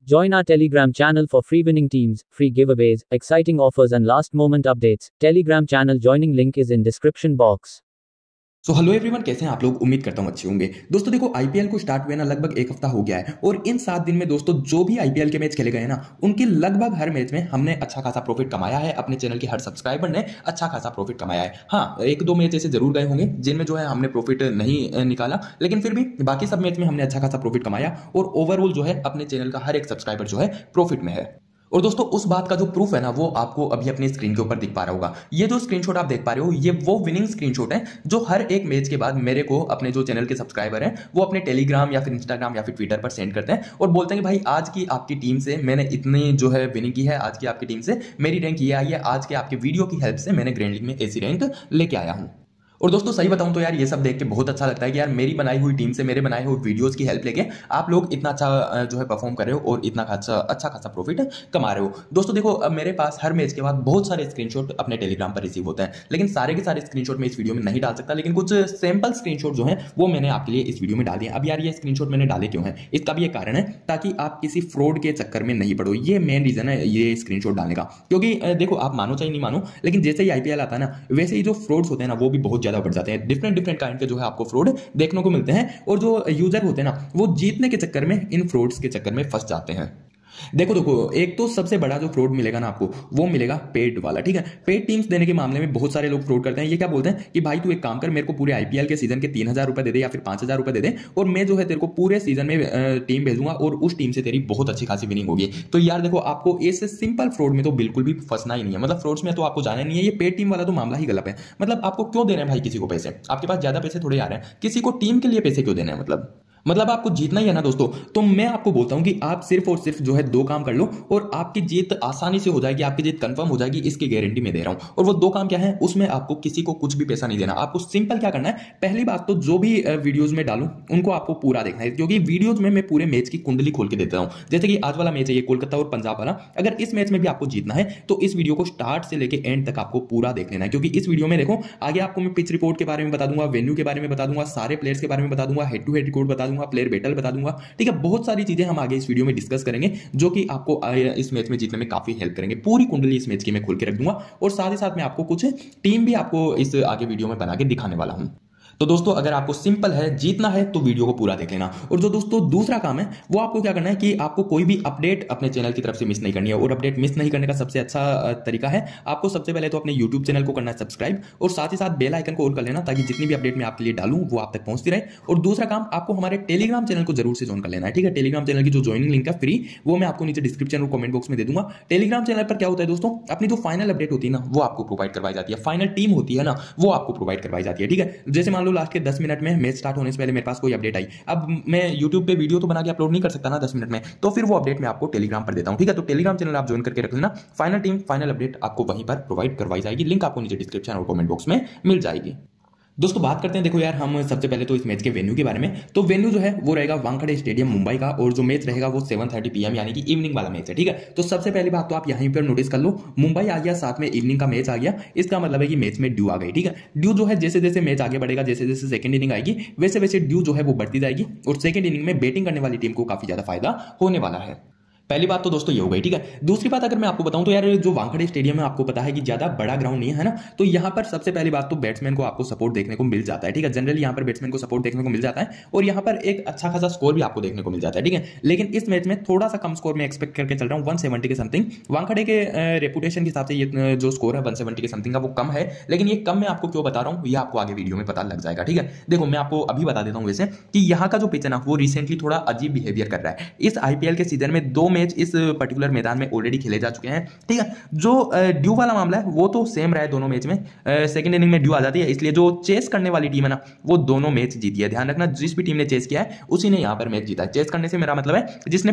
Join our Telegram channel for free winning teams, free giveaways, exciting offers and last moment updates. Telegram channel joining link is in description box. Hello everyone, कैसे हैं आप लोग। उम्मीद करता हूं अच्छे होंगे। दोस्तों देखो, आईपीएल को स्टार्ट हुए ना लगभग एक हफ्ता हो गया है और इन 7 दिन में दोस्तों जो भी आईपीएल के मैच खेले गए ना उनके लगभग हर मैच में हमने अच्छा खासा प्रॉफिट कमाया है। अपने चैनल के हर सब्सक्राइबर ने अच्छा खासा प्रॉफिट कमाया है। हाँ, एक दो मैच ऐसे जरूर गए होंगे जिनमें जो है हमने प्रॉफिट नहीं निकाला, लेकिन फिर भी बाकी सब मैच में हमने अच्छा खासा प्रॉफिट कमाया और ओवरऑल जो है अपने चैनल का हर एक सब्सक्राइबर जो है प्रॉफिट में है। और दोस्तों उस बात का जो प्रूफ है ना वो आपको अभी अपनी स्क्रीन के ऊपर दिख पा रहा होगा। ये जो स्क्रीनशॉट आप देख पा रहे हो ये वो विनिंग स्क्रीनशॉट है जो हर एक मैच के बाद मेरे को अपने जो चैनल के सब्सक्राइबर हैं वो अपने टेलीग्राम या फिर इंस्टाग्राम या फिर ट्विटर पर सेंड करते हैं और बोलते हैं कि भाई आज की आपकी टीम से मैंने इतनी जो है विनिंग की है, आज की आपकी टीम से मेरी रैंक ये आई है, आज के आपके वीडियो की हेल्प से मैंने ग्रैंड लीग में ऐसी रैंक लेके आया हूं। और दोस्तों सही बताऊं तो यार ये सब देख के बहुत अच्छा लगता है कि यार मेरी बनाई हुई टीम से, मेरे बनाए हुए वीडियोस की हेल्प लेके आप लोग इतना अच्छा जो है परफॉर्म कर रहे हो और इतना अच्छा खासा प्रॉफिट कमा रहे हो। दोस्तों देखो, अब मेरे पास हर मैच के बाद बहुत सारे स्क्रीनशॉट अपने टेलीग्राम पर रिसीव होते हैं, लेकिन सारे के सारे स्क्रीनशॉट मैं इस वीडियो में नहीं डाल सकता, लेकिन कुछ सैंपल स्क्रीनशॉट जो है वो मैंने आपके लिए इस वीडियो में डाल दिए। अब यार ये स्क्रीनशॉट मैंने डाले क्यों है, इसका भी एक कारण है ताकि आप किसी फ्रॉड के चक्कर में नहीं पड़ो। ये मेन रीजन है ये स्क्रीनशॉट डालने का, क्योंकि देखो आप मानो चाहे नहीं मानो, लेकिन जैसे ही आईपीएल आता है ना वैसे ही जो फ्रॉड्स होते हैं ना वो भी बहुत ज्यादा बढ़ जाते हैं। डिफरेंट काइंड के जो है आपको फ्रॉड देखने को मिलते हैं और जो यूजर होते हैं ना वो जीतने के चक्कर में इन फ्रॉड्स के चक्कर में फंस जाते हैं। देखो एक तो सबसे बड़ा जो फ्रॉड मिलेगा ना आपको वो मिलेगा पेड वाला। ठीक है, पेड टीम्स देने के मामले में बहुत सारे लोग फ्रॉड करते हैं। ये क्या बोलते हैं कि भाई तू एक काम कर, मेरे को पूरे आईपीएल के सीजन के 3,000 रुपए दे दे या फिर 5,000 रुपए दे दे और मैं जो है तेरे को पूरे सीजन में टीम भेजूंगा और उस टीम से तेरी बहुत अच्छी खासी विनिंग होगी। तो यार देखो, आपको इस सिंपल फ्रॉड में तो बिल्कुल भी फंसना ही नहीं है। मतलब फ्रॉड्स में तो आपको जाना नहीं है। ये पेड टीम वाला तो मामला ही गलत है। मतलब आपको क्यों दे रहे हैं भाई किसी को पैसे, आपके पास ज्यादा पैसे थोड़े आ रहे हैं, किसी को टीम के लिए पैसे क्यों देने हैं। मतलब आपको जीतना ही है ना दोस्तों, तो मैं आपको बोलता हूं कि आप सिर्फ और सिर्फ जो है 2 काम कर लो और आपकी जीत आसानी से हो जाएगी, आपकी जीत कंफर्म हो जाएगी, इसकी गारंटी मैं दे रहा हूं। और वो 2 काम क्या है, उसमें आपको किसी को कुछ भी पैसा नहीं देना। आपको सिंपल क्या करना है, पहली बात तो जो भी वीडियोज में डालूं उनको आपको पूरा देखना है, क्योंकि वीडियोज में मैं पूरे मैच की कुंडली खोल के देता हूं। जैसे कि आज वाला मैच है ये कोलकाता और पंजाब वाला, अगर इस मैच में भी आपको जीतना है तो इस वीडियो को स्टार्ट से लेकर एंड तक आपको पूरा देख लेना है, क्योंकि इस वीडियो में देखो आगे आपको मैं पिच रिपोर्ट के बारे में बता दूंगा, वेन्यू के बारे में बता दूंगा, सारे प्लेयर्स के बारे में बता दूंगा, हेड टू हेड रिकॉर्ड बता दूंगा, प्लेयर बैटल बता दूंगा। ठीक है, बहुत सारी चीजें हम आगे इस वीडियो में डिस्कस करेंगे जो कि आपको इस मैच में जीतने में काफी हेल्प करेंगे। पूरी कुंडली इस मैच की मैं खोल के रख दूंगा और साथ ही साथ में आपको कुछ टीम भी आपको इस आगे वीडियो में बना के दिखाने वाला हूं। तो दोस्तों अगर आपको सिंपल है जीतना है तो वीडियो को पूरा देख लेना। और जो दोस्तों दूसरा काम है वो आपको क्या करना है कि आपको कोई भी अपडेट अपने चैनल की तरफ से मिस नहीं करनी है। और अपडेट मिस नहीं करने का सबसे अच्छा तरीका है, आपको सबसे पहले तो अपने यूट्यूब चैनल को करना है सब्सक्राइब और साथ ही साथ बेल आइकन को ऑन कर लेना ताकि जितनी भी अपडेट मैं आपके लिए डालूं वो आप तक पहुंचती रहे। और दूसरा काम, आपको हमारे टेलीग्राम चैनल को जरूर से ज्वाइन कर लेना है। ठीक है, टेलीग्राम चैनल की जो ज्वाइनिंग लिंक है फ्री, वो मैं आपको नीचे डिस्क्रिप्शन और कमेंट बॉक्स में दे दूंगा। टेलीग्राम चैनल पर क्या होता है दोस्तों, अपनी जो फाइनल अपडेट होती है ना वो आपको प्रोवाइड करवाई जाती है, फाइनल टीम होती है ना वो आपको प्रोवाइड करवाई जाती है। ठीक है, जैसे मान लो लास्ट के 10 मिनट में मैच स्टार्ट होने से पहले मेरे पास कोई अपडेट आई, अब मैं YouTube पे वीडियो तो बना के अपलोड नहीं कर सकता ना 10 मिनट में, तो फिर वो अपडेट मैं आपको टेलीग्राम पर देता हूं। ठीक है, तो टेलीग्राम चैनल आप ज्वाइन करके रख लेना, फाइनल टीम फाइनल अपडेट आपको वहीं पर प्रोवाइड करवाई जाएगी। लिंक आपको नीचे डिस्क्रिप्शन और कमेंट बॉक्स में मिल जाएगी। दोस्तों बात करते हैं, देखो यार हम सबसे पहले तो इस मैच के वेन्यू के बारे में। तो वेन्यू जो है वो रहेगा वानखेड़े स्टेडियम मुंबई का और जो मैच रहेगा वो 7:30 PM यानी कि इवनिंग वाला मैच है। ठीक है, तो सबसे पहली बात तो आप यहीं पर नोटिस कर लो, मुंबई आ गया, साथ में इवनिंग का मैच आ गया, इसका मतलब है कि मैच में ड्यू आ गई। ठीक है, ड्यू जो है जैसे जैसे मैच आगे बढ़ेगा, जैसे जैसे सेकंड इनिंग आएगी वैसे वैसे ड्यू जो है वो बढ़ती जाएगी और सेकंड इनिंग में बैटिंग करने वाली टीम को काफी ज्यादा फायदा होने वाला है। पहली बात तो दोस्तों ये हो गई। ठीक है, दूसरी बात अगर मैं आपको बताऊं तो यार जो वानखेड़े स्टेडियम है आपको पता है कि ज्यादा बड़ा ग्राउंड नहीं है ना, तो यहां पर सबसे पहली बात तो बैट्समैन को आपको सपोर्ट देखने को मिल जाता है। ठीक है, जनरली यहां पर बैट्समैन को सपोर्ट देखने को मिल जाता है और यहां पर एक अच्छा खासा स्कोर भी आपको देखने को मिल जाता है। ठीक है, लेकिन इस मैच में थोड़ा सा कम स्कोर में एक्सपेक्ट करके चल रहा हूं, 170 के समथिंग। वानखेड़े के रेपुटेशन के हिसाब से ये जो स्कोर है 170 के समथिंग का वो कम है, लेकिन ये कम मैं आपको क्यों बता रहा हूं ये आपको आगे वीडियो में पता लग जाएगा। ठीक है, देखो मैं आपको अभी बता देता हूं वैसे कि यहाँ का जो पिच है ना वो रिसेंटली थोड़ा अजीब बिहेवियर कर रहा है। इस आईपीएल के सीजन में 2 मैच इस मैदान में ऑलरेडी खेले जा चुके हैं। ठीक है, जो ड्यू वाला मामला है वो तो सेम रहा है दोनों मैच में, सेकंड इनिंग में ड्यू आ जाती है, इसलिए जो चेस करने वाली टीम है ना वो दोनों मैच जीती है। ध्यान रखना, जिस भी टीम ने चेस किया है उसी ने यहां पर मैच जीता है। चेस करने से मेरा मतलब है जिसने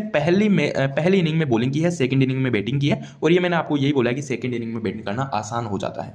पहली इनिंग में बॉलिंग की है, सेकंड इनिंग में बैटिंग की है, और ये मैंने आपको यही बोला है कि सेकंड इनिंग में बैटिंग करना आसान हो जाता है।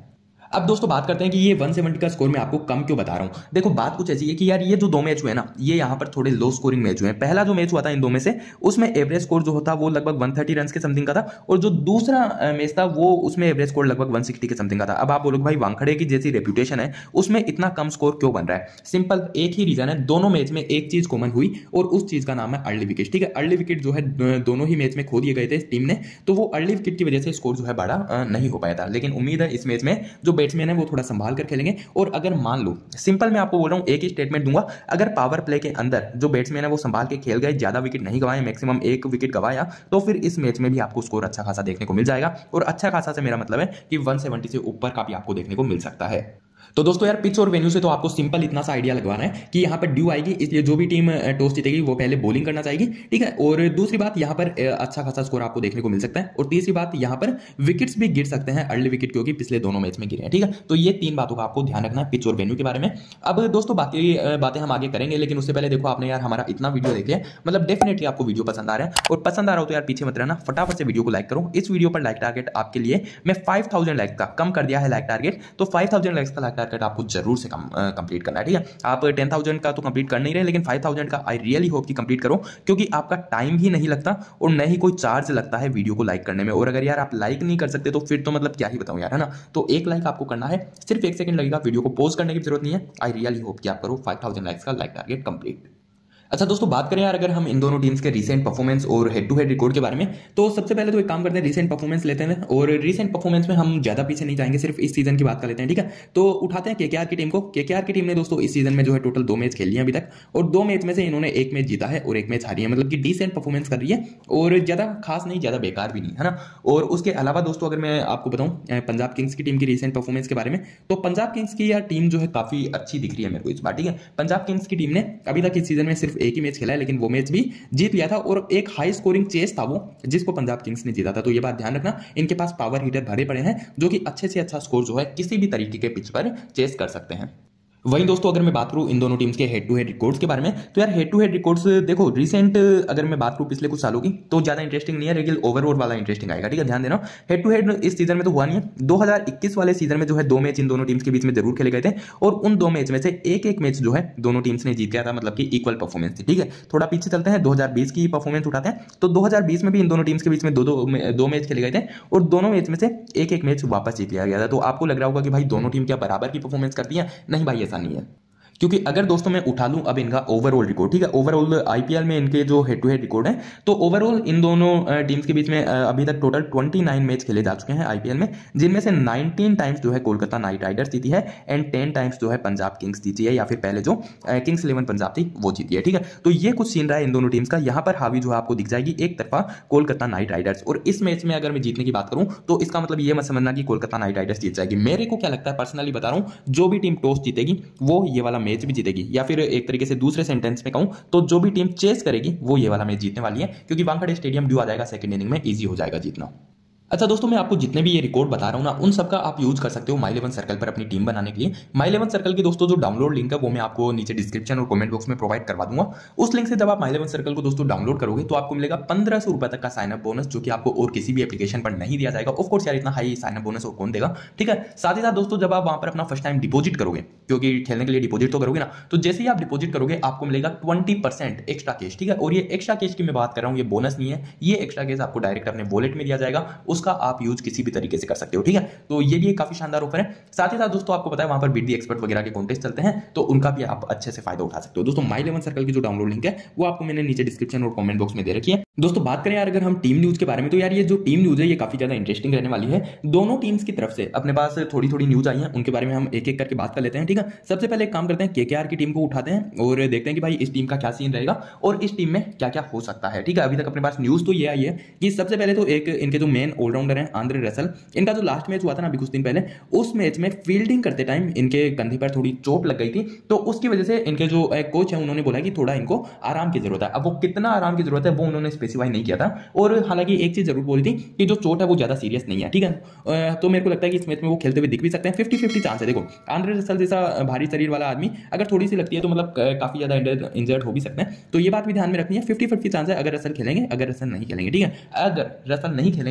अब दोस्तों बात करते हैं कि ये 170 का स्कोर मैं आपको कम क्यों बता रहा हूं। देखो बात कुछ ऐसी है कि यार ये जो दो मैच हुए ना, ये यहां पर थोड़े लो स्कोरिंग मैच हुए हैं। पहला जो मैच हुआ था इन दो में से, उसमें एवरेज स्कोर जो होता वो लगभग 130 रन के समथिंग का था, और जो दूसरा मैच था वो उसमें एवरेज स्कोर लगभग 160 के समथिंग का था। अब आप बोलोगे भाई वानखेड़े की जैसी रेप्यूटेशन है उसमें इतना कम स्कोर क्यों बन रहा है। सिंपल एक ही रीजन है, दोनों मैच में एक चीज कॉमन हुई और उस चीज का नाम है अर्ली विकेट। ठीक है, अर्ली विकेट जो है दोनों ही मैच में खो दिए गए थे टीम ने, तो वो अर्ली विकेट की वजह से स्कोर जो है बड़ा नहीं हो पाया था। लेकिन उम्मीद है इस मैच में जो बैट्समैन है वो थोड़ा संभाल कर खेलेंगे। और अगर मान लो, सिंपल मैं आपको बोल रहा हूं, एक ही स्टेटमेंट दूंगा, अगर पावर प्ले के अंदर जो बैट्समैन है वो संभाल के खेल गए, ज्यादा विकेट नहीं गवाए, मैक्सिमम एक विकेट गवाया, तो फिर इस मैच में भी आपको स्कोर अच्छा खासा देखने को मिल जाएगा। और अच्छा खासा से मेरा मतलब है कि 170 से ऊपर का भी आपको देखने को मिल सकता है। तो दोस्तों यार पिच और वेन्यू से तो आपको सिंपल इतना सा आइडिया लगवाना है कि यहाँ पर ड्यू आएगी, इसलिए जो भी टीम टॉस जीतेगी वो पहले बॉलिंग करना चाहेगी। ठीक है, और दूसरी बात यहाँ पर अच्छा खासा स्कोर आपको देखने को मिल सकता है। और तीसरी बात यहाँ पर विकेट्स भी गिर सकते हैं, अर्ली विकेट, क्योंकि पिछले दोनों मैच में गिरे हैं। ठीक है, तो ये तीन बातों का आपको ध्यान रखना है पिच और वेन्यू के बारे में। अब दोस्तों बाकी बातें हम आगे करेंगे, लेकिन उससे पहले देखो आपने यार हमारा इतना वीडियो देख लिया, मतलब डेफिनेटली आपको वीडियो पसंद आ रहा है, और पसंद आ रहा हो तो यार पीछे मत रहना, फटाफट से वीडियो को लाइक करो। इस वीडियो पर लाइक टारगेट आपके लिए मैं 5000 लाइक का कम कर दिया है लाइक टारगेट, तो 5000 लाइक्स का लाइक टारगेट आपको जरूर से कंप्लीट करना है। ठीक है, आप 10,000 का तो कंप्लीट कर नहीं रहे, लेकिन 5,000 का आई रियली होप कि कंप्लीट करो, क्योंकि आपका टाइम ही नहीं लगता और न ही कोई चार्ज लगता है वीडियो को लाइक करने में। और अगर यार आप लाइक नहीं कर सकते तो फिर तो मतलब क्या ही बताऊं यार, है ना। तो एक लाइक आपको करना है, सिर्फ 1 सेकंड लगेगा, वीडियो को पॉज करने की जरूरत नहीं है। आई रियली होप कि आप करो 5000 लाइक्स का लाइक टारगेट कंप्लीट। अच्छा दोस्तों बात करें यार अगर हम इन दोनों टीम्स के रीसेंट परफॉर्मेंस और हेड टू हेड रिकॉर्ड के बारे में, तो सबसे पहले तो एक काम करते हैं, रीसेंट परफॉर्मेंस लेते हैं। और रीसेंट परफॉर्मेंस में हम ज्यादा पीछे नहीं जाएंगे, सिर्फ इस सीजन की बात कर लेते हैं। ठीक है, तो उठाते हैं केकेआर की टीम को। केकेआर की टीम ने दोस्तों इस सीजन में जो है टोटल 2 मैच खेल लिए अभी तक, और 2 मैच में से इन्होंने 1 मैच जीता है और 1 मैच हारी है, मतलब कि डिसेंट परफॉर्मेंस कर रही है, और ज्यादा खास नहीं, ज्यादा बेकार भी नहीं, है ना। और उसके अलावा दोस्तों अगर मैं आपको बताऊं पंजाब किंग्स की टीम की रीसेंट परफॉर्मेंस के बारे में, तो पंजाब किंग्स की यार टीम जो है काफी अच्छी दिख रही है मेरे को इस बार। ठीक है, पंजाब किंग्स की टीम ने अभी तक इस सीजन में सिर्फ एक ही मैच खेला है, लेकिन वो मैच भी जीत लिया था, और एक हाई स्कोरिंग चेस था वो, जिसको पंजाब किंग्स ने जीता था। तो ये बात ध्यान रखना, इनके पास पावर हिटर भरे पड़े हैं जो कि अच्छे से अच्छा स्कोर जो है किसी भी तरीके के पिच पर चेस कर सकते हैं। वहीं दोस्तों अगर मैं बात करूं इन दोनों टीम्स के हेड टू हेड रिकॉर्ड्स के बारे में, तो यार हेड टू हेड रिकॉर्ड्स देखो रिसेंट अगर मैं बात करूं पिछले कुछ सालों की, तो ज्यादा इंटरेस्टिंग नहीं है, लेकिन ओवरऑल वाला इंटरेस्टिंग आएगा। ठीक है, ध्यान देना, हेड टू हेड इस सीजन में तो हुआ नहीं है। 2021 वाले सीजन में जो है 2 मैच इन दोनों टीम्स के बीच में जरूर खेले गए थे, और उन 2 मैच में से एक मैच जो है दोनों टीम्स ने जीत गया था, मतलब कि इक्वल परफॉर्मेंस थी। ठीक है, थोड़ा पीछे चलते हैं, 2020 की परफॉर्मेंस उठाते हैं। तो 2020 में भी इन दोनों टीम्स के बीच में दो मैच खेले गए थे, और दोनों मैच में से एक मैच वापस जीत लिया गया था। तो आपको लग रहा होगा कि भाई दोनों टीम क्या बराबर की परफॉर्मेंस करती है? नहीं भाई, ऐसा नहीं है। क्योंकि अगर दोस्तों मैं उठा लूं अब इनका ओवरऑल रिकॉर्ड, ठीक है, ओवरऑल आईपीएल में इनके जो हेड टू हेड रिकॉर्ड है, तो ओवरऑल इन दोनों टीम्स के बीच में अभी तक टोटल 29 मैच खेले जा चुके हैं आईपीएल में, जिनमें से 19 टाइम्स जो है कोलकाता नाइट राइडर्स जीती है, एंड 10 टाइम्स जो है पंजाब किंग्स जीती है, या फिर पहले जो किंग्स 11 पंजाब थी वो जीती है। ठीक है, तो ये कुछ सीन रहा है इन दोनों टीम्स का। यहाँ पर हावी जो है आपको दिख जाएगी एक तरफा कोलकाता नाइट राइडर्स, और इस मैच में अगर मैं जीतने की बात करूं तो इसका मतलब ये मत समझना कि कोलकाता नाइट राइडर्स जीत जाएगी। मेरे को क्या लगता है, पर्सनली बता रहा हूं, जो भी टीम टॉस जीतेगी वो ये वाला मैच भी जीतेगी, या फिर एक तरीके से दूसरे सेंटेंस में कहूं तो जो भी टीम चेस करेगी वो ये वाला मैच जीतने वाली है, क्योंकि वानखेड़े स्टेडियम ड्यू आ जाएगा सेकंड इनिंग में, इजी हो जाएगा जीतना। अच्छा दोस्तों मैं आपको जितने भी ये रिकॉर्ड बता रहा हूं ना, उन सबका आप यूज कर सकते हो माई 11 सर्कल पर अपनी टीम बनाने के लिए। माई 11 सर्कल की दोस्तों जो डाउनलोड लिंक है वो मैं आपको नीचे डिस्क्रिप्शन और कमेंट बॉक्स में प्रोवाइड करवा दूंगा। उस लिंक से जब आप माई 11 सर्कल को दोस्तों डाउनलोड करोगे तो आपको मिलेगा 1500 रुपए तक का साइनअप बोनस, जो कि आपको और किसी भी एप्लीकेशन पर नहीं दिया जाएगा। ऑफकोर्स यार इतना हाई साइनअप बोनस और कौन देगा। ठीक है, साथ ही साथ दोस्तों जब आप वहां पर अपना फर्स्ट टाइम डिपोजिट करोगे, क्योंकि खेलने के लिए डिपोजिट तो करोगे ना, तो जैसे ही आप डिपोजिट करोगे आपको मिलेगा 20% एक्स्ट्रा कैश। ठीक है, और ये एक्स्ट्रा कैश की मैं बात कर रहा हूँ, ये बोनस नहीं है, ये एक्स्ट्रा कैश आपको डायरेक्ट अपने वॉलेट में दिया जाएगा, उसका आप यूज किसी भी तरीके से कर सकते हो। ठीक है, तो ये भी एक काफी शानदार ऑफर है। साथ ही साथ दोस्तों आपको पता है वहां पर बीट द एक्सपर्ट वगैरह के कॉन्टेस्ट चलते हैं, तो उनका भी आप अच्छे से फायदा उठा सकते हो। दोस्तों माई 11 सर्कल की जो डाउनलोड लिंक है वो आपको मैंने नीचे डिस्क्रिप्शन और कमेंट बॉक्स में दे रखी है। दोस्तों बात करें यार अगर हम टीम न्यूज के बारे में, तो यार ये जो टीम न्यूज है ये काफी ज्यादा इंटरेस्टिंग रहने वाली है। दोनों टीम्स की तरफ से अपने पास थोड़ी थोड़ी न्यूज आई है, उनके बारे में हम एक एक करके बात कर लेते हैं। ठीक है, सबसे पहले एक काम करते हैं, केकेआर की टीम को उठाते हैं और देखते हैं कि भाई इस टीम का क्या सीन रहेगा और इस टीम में क्या क्या हो सकता है। ठीक है, अभी तक अपने पास न्यूज तो ये आई है कि सबसे पहले तो एक इनके जो मेन ऑलराउंडर है आंद्रे रसल, इनका जो लास्ट मैच हुआ था ना अभी कुछ दिन पहले, उस मैच में फील्डिंग करते टाइम इनके कंधे पर थोड़ी चोट लग गई थी, तो उसकी वजह से इनके जो कोच है उन्होंने बोला कि थोड़ा इनको आराम की जरूरत है। अब वो कितना आराम की जरूरत है वो उन्होंने स्पेसिफाई नहीं किया था, और हालांकि एक चीज जरूर बोली थी कि जो चोट है वो ज्यादा सीरियस नहीं है। ठीक है, तो मेरे को लगता है कि इस मैच में वो खेलते हुए दिख भी सकते हैं। 50-50 चांस है। देखो आंद्रे रसल जैसा भारी शरीर वाला आदमी अगर थोड़ी सी लगती है तो मतलब काफी ज्यादा इंजर्ड हो भी सकते हैं, तो ये बात भी ध्यान में रखनी है। 50-50 चांस है अगर रसल खेलेंगे, अगर रसल नहीं खेलेंगे। ठीक है, अगर रसल नहीं खेलेंगे तो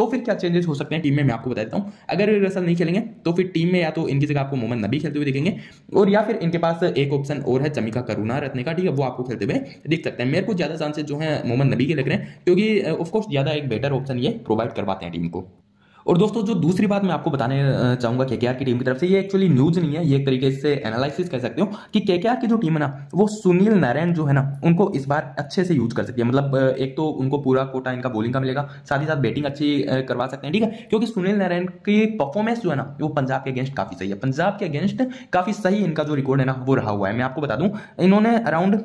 तो फिर क्या चेंजेस हो सकते हैं टीम में मैं आपको बता देता हूं। अगर रसल नहीं खेलेंगे तो फिर टीम में या तो इनकी जगह आपको मोहम्मद नबी खेलते हुए दिखेंगे, और या फिर इनके पास एक ऑप्शन और है चमिका करुणारत्ने का, ठीक है, वो आपको खेलते हुए दिख सकते हैं। मेरे को ज्यादा चांसेस जो है मोहम्मद नबी के लग रहे हैं, क्योंकि ऑफकोर्स ज्यादा एक बेटर ऑप्शन ये प्रोवाइड करवाते हैं टीम को। और दोस्तों जो दूसरी बात मैं आपको बताने चाहूंगा केकेआर की टीम की तरफ से, ये एक्चुअली न्यूज नहीं है, ये एक तरीके से एनालिसिस कह सकते हो कि केकेआर की जो टीम है ना, वो सुनील नारायण जो है ना, उनको इस बार अच्छे से यूज कर सकती है। मतलब एक तो उनको पूरा कोटा इनका बॉलिंग का मिलेगा, साथ ही साथ बैटिंग अच्छी करवा सकते हैं, ठीक है, क्योंकि सुनील नारायण की परफॉर्मेंस जो है ना, वो पंजाब के अगेंस्ट काफी सही है। पंजाब के अगेंस्ट काफी सही इनका जो रिकॉर्ड है ना, वो रहा हुआ है। मैं आपको बता दूं, इन्होंने अराउंड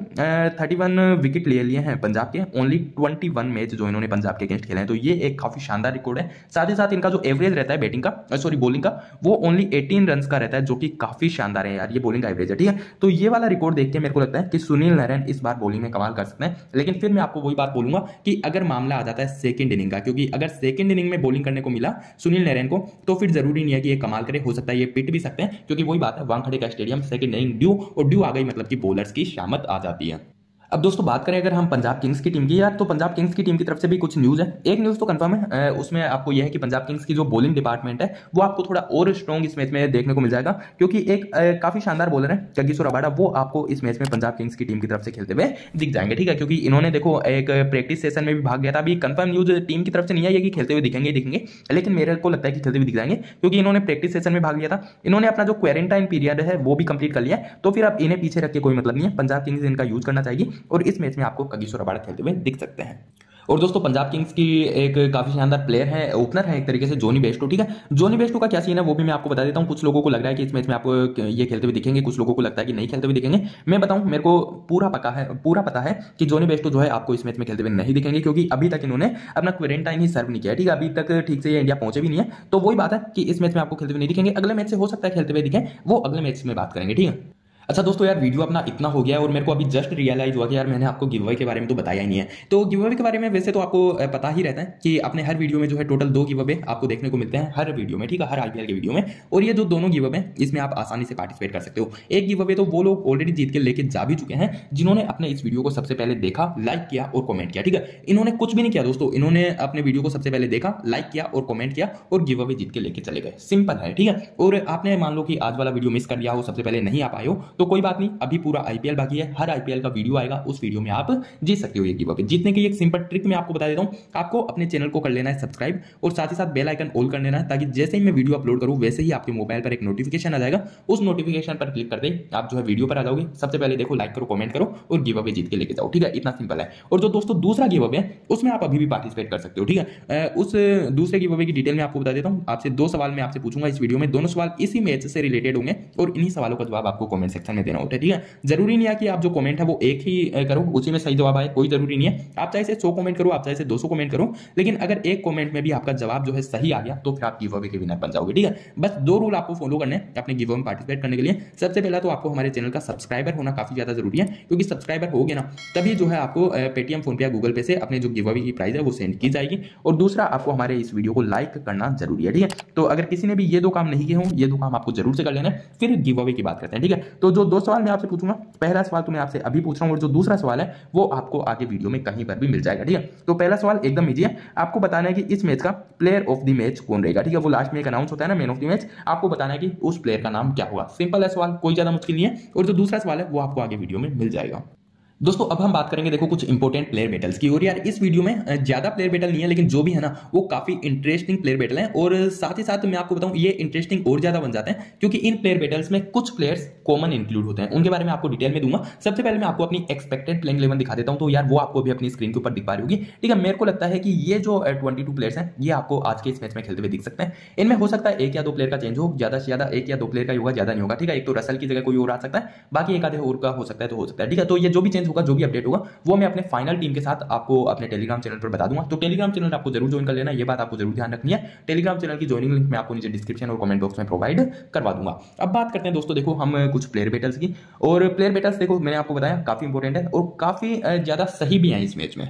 31 विकेट ले लिए हैं पंजाब के, ओनली 21 मैच जो इन्होंने पंजाब के अगेंस्ट खेले हैं, तो ये एक काफी शानदार रिकॉर्ड है। साथ ही साथ इनका जो एवरेज रहता है बैटिंग का, सॉरी बॉलिंग का, वो ओनली 18 रन का रहता है, जो कि काफी शानदार है यार, ये बॉलिंग का एवरेज है, ठीक है। तो ये वाला रिकॉर्ड देख के मेरे को लगता है कि सुनील नारायण इस बार बॉलिंग में कमाल कर सकते हैं। लेकिन फिर मैं आपको वही बात बोलूंगा कि अगर मामला आ जाता है सेकंड इनिंग का, क्योंकि अगर सेकंड इनिंग में बॉलिंग करने को मिला सुनील नारायण को, तो फिर जरूरी नहीं है कि ये कमाल करे, हो सकता है ये पिट भी सकते हैं, क्योंकि वही बात है वानखेड़े का स्टेडियम, सेकंड इनिंग ड्यू, और ड्यू आ गई मतलब कि बॉलर्स की शामत आ जाती है। अब दोस्तों बात करें अगर हम पंजाब किंग्स की टीम की, यार तो पंजाब किंग्स की टीम की तरफ से भी कुछ न्यूज है। एक न्यूज तो कंफर्म है, उसमें आपको यह है कि पंजाब किंग्स की जो बॉलिंग डिपार्टमेंट है वो आपको थोड़ा और स्ट्रॉन्ग इस मैच में देखने को मिल जाएगा, क्योंकि एक काफी शानदार बॉलर है कगिसो रबाडा, वो आपको इस मैच में पंजाब किंग्स की टीम की तरफ से खेलते हुए दिख जाएंगे, ठीक है, क्योंकि इन्होंने देखो एक प्रैक्टिस सेशन में भी भाग लिया था। अभी कंफर्म न्यूज टीम की तरफ से नहीं आई है कि खेलते हुए दिखेंगे, लेकिन मेरे को लगता है कि खेलते हुए दिख जाएंगे, क्योंकि इन्होंने प्रैक्टिस सेशन में भाग लिया था। इन्होंने अपना जो क्वारंटाइन पीरियड है वो भी कंप्लीट कर लिया है, तो फिर अब इन्हें पीछे रख के कोई मतलब नहीं है, पंजाब किंग्स इनका यूज करना चाहिए, और इस मैच में आपको कगिसो रबाडा खेलते हुए दिख सकते हैं। और दोस्तों पंजाब किंग्स की एक काफी शानदार प्लेयर है, ओपनर है एक तरीके से, जोनी बेस्टो, ठीक है। जोनी बेस्टो का क्या सीन है वो भी मैं आपको बता देता हूं। कुछ लोगों को लग रहा है कि इस मैच में आपको ये खेलते हुए दिखेंगे, कुछ लोगों को लगता है कि नहीं खेलते हुए दिखेंगे। मैं बताऊं, मेरे को पूरा पता है कि जोनी बेस्टो जो है आपको इस मैच में खेलते हुए नहीं दिखेंगे, क्योंकि अभी तक इन्होंने अपना क्वारंटाइन ही सर्व नहीं किया, ठीक है, अभी तक ठीक से ये इंडिया पहुंचे भी नहीं है। तो वही बात है कि इस मैच में आपको खेलते हुए नहीं दिखेंगे, अगले मैच से हो सकता है खेलते हुए दिखें, वो अगले मैच में बात करेंगे, ठीक है। अच्छा दोस्तों यार वीडियो अपना इतना हो गया है, और मेरे को अभी जस्ट रियलाइज हुआ कि यार मैंने आपको गिव अवे के बारे में तो बताया ही नहीं है। तो गिव अवे के बारे में वैसे तो आपको पता ही रहता है कि अपने हर वीडियो में जो है टोटल 2 गिव अवे आपको देखने को मिलते हैं हर वीडियो में, ठीक है, हर आईपीएल के वीडियो में। और ये जो दोनों गिव अवे इसमें आप आसानी से पार्टिसिपेट कर सकते हो। एक गिव अवे तो वो लोग ऑलरेडी जीत के लेके जा भी चुके हैं जिन्होंने अपने इस वीडियो को सबसे पहले देखा, लाइक किया और कॉमेंट किया, ठीक है। इन्होंने कुछ भी नहीं किया दोस्तों, इन्होंने अपने वीडियो को सबसे पहले देखा, लाइक किया और कॉमेंट किया, और गिव अवे जीत के लेके चले गए, सिंपल है, ठीक है। और आपने मान लो कि आज वाला वीडियो मिस कर लिया हो, सबसे पहले नहीं आ पाए हो, तो कोई बात नहीं, अभी पूरा आईपीएल बाकी है, हर आईपीएल का वीडियो आएगा, उस वीडियो में आप जीत सकते हो ये गिव अवे। जीतने की एक सिंपल ट्रिक मैं आपको बता देता हूं, आपको अपने चैनल को कर लेना है सब्सक्राइब, और साथ ही साथ बेल आइकन ऑल कर लेना है, ताकि जैसे ही मैं वीडियो अपलोड करूं वैसे ही आपके मोबाइल पर एक नोटिफिकेशन आ जाएगा। उस नोटिफिकेशन पर क्लिक करते ही आप जो है वीडियो पर आ जाओगे, सबसे पहले देखो, लाइक करो, कमेंट करो और गिव अवे जीत के लेके जाओ, ठीक है, इतना सिंपल है। और जो दोस्तों दूसरा गिव अवे है उसमें आप अभी भी पार्टिसिपेट कर सकते हो, ठीक है। उस दूसरे गिव अवे की डिटेल में आपको बता देता हूं। आपसे 2 सवाल मैं आपसे पूछूंगा इस वीडियो में, दोनों सवाल इसी मैच से रिलेटेड होंगे, और इन्हीं सवालों का जवाब आपको कमेंट सेक्शन में देना होता है, ठीक है। जरूरी नहीं है कि आप जो कमेंट है वो एक ही करो, उसी में सही जवाब आए, कोई जरूरी नहीं है। आप चाहे से 100 कमेंट करो, आप चाहे से 200 कमेंट करो, लेकिन अगर एक कमेंट में भी आपका जवाब जो है सही आ गया तो फिर आप गिव अवे के विनर बन जाओगे, ठीक है। बस 2 रूल आपको फॉलो करने हैं अपने गिव अवे में पार्टिसिपेट करने के लिए। सबसे पहला तो आपको हमारे चैनल का सब्सक्राइबर होना काफी ज्यादा जरूरी है, क्योंकि सब्सक्राइबर हो गया ना, तभी जो है आपको पेटीएम, फोन पे या गूगल पे से अपने जो गिव अवे की प्राइस है वो सेंड की जाएगी। और दूसरा, आपको हमारे इस वीडियो को लाइक करना जरूरी है, ठीक है। तो अगर किसी ने भी ये 2 काम नहीं किए हों, ये 2 काम आपको जरूर से कर लेना है, फिर गिव अवे की बात करते हैं, ठीक है। तो जो 2 सवाल मैं आपसे पूछूंगा, पहला सवाल तो मैं आपसे अभी पूछ रहा हूं, और जो दूसरा सवाल है वो आपको आगे वीडियो में कहीं पर भी मिल जाएगा, ठीक है। तो पहला सवाल एकदम इजी है, आपको बताना है कि इस मैच का प्लेयर ऑफ द मैच कौन रहेगा, ठीक है। वो लास्ट में एक अनाउंस होता है ना, मैन ऑफ द मैच, आपको बताना है कि उस प्लेयर का नाम क्या होगा। सिंपल है सवाल, कोई ज्यादा मुश्किल नहीं है। और जो दूसरा सवाल है वो आपको आगे वीडियो में मिल जाएगा। दोस्तों अब हम बात करेंगे देखो कुछ इंपॉर्टेंट प्लेयर बैटल्स की। और यार इस वीडियो में ज्यादा प्लेयर बैटल नहीं है, लेकिन जो भी है ना वो काफी इंटरेस्टिंग प्लेयर बैटल है। और साथ ही साथ मैं आपको बताऊं ये इंटरेस्टिंग और ज्यादा बन जाते हैं क्योंकि इन प्लेयर बैटल्स में कुछ प्लेयर्स कॉमन इंक्लूड होते हैं। उनके बारे में आपको डिटेल में दूंगा। सबसे पहले मैं आपको अपनी एक्सपेक्टेड प्लेइंग 11 दिखा देता हूं, तो यार वो आपको भी अपनी स्क्रीन के ऊपर दिख पा रही होगी, ठीक है। मेरे को लगता है कि ये जो 22 प्लेयर्स हैं ये आपको आज के इस मैच में खेलते हुए दिख सकते हैं। इनमें हो सकता है 1 या 2 प्लेयर का चेंज हो, ज्यादा से ज्यादा 1 या 2 प्लेयर का ही होगा, ज्यादा नहीं होगा, ठीक है। एक तो रसल की जगह कोई और आ सकता है, बाकी एक आधे और का हो सकता है, तो हो सकता है, ठीक है। तो ये जो भी चेंज होगा, जो भी अपडेट होगा, वो मैं अपने फाइनल टीम के साथ आपको अपने टेलीग्राम चैनल पर बता दूंगा। तो टेलीग्राम चैनल आपको जरूर ज्वाइन कर लेना, ये बात आपको जरूर ध्यान रखनी है। टेलीग्राम चैनल की ज्वाइनिंग लिंक मैं आपको नीचे डिस्क्रिप्शन और कमेंट बॉक्स में प्रोवाइड करवा दूंगा। अब बात करते हैं दोस्तों, देखो हम कुछ प्लेयर बैटल्स की। और प्लेयर बैटल्स देखो मैंने आपको बताया काफी इंपॉर्टेंट है और काफी ज्यादा सही भी है इस मैच में।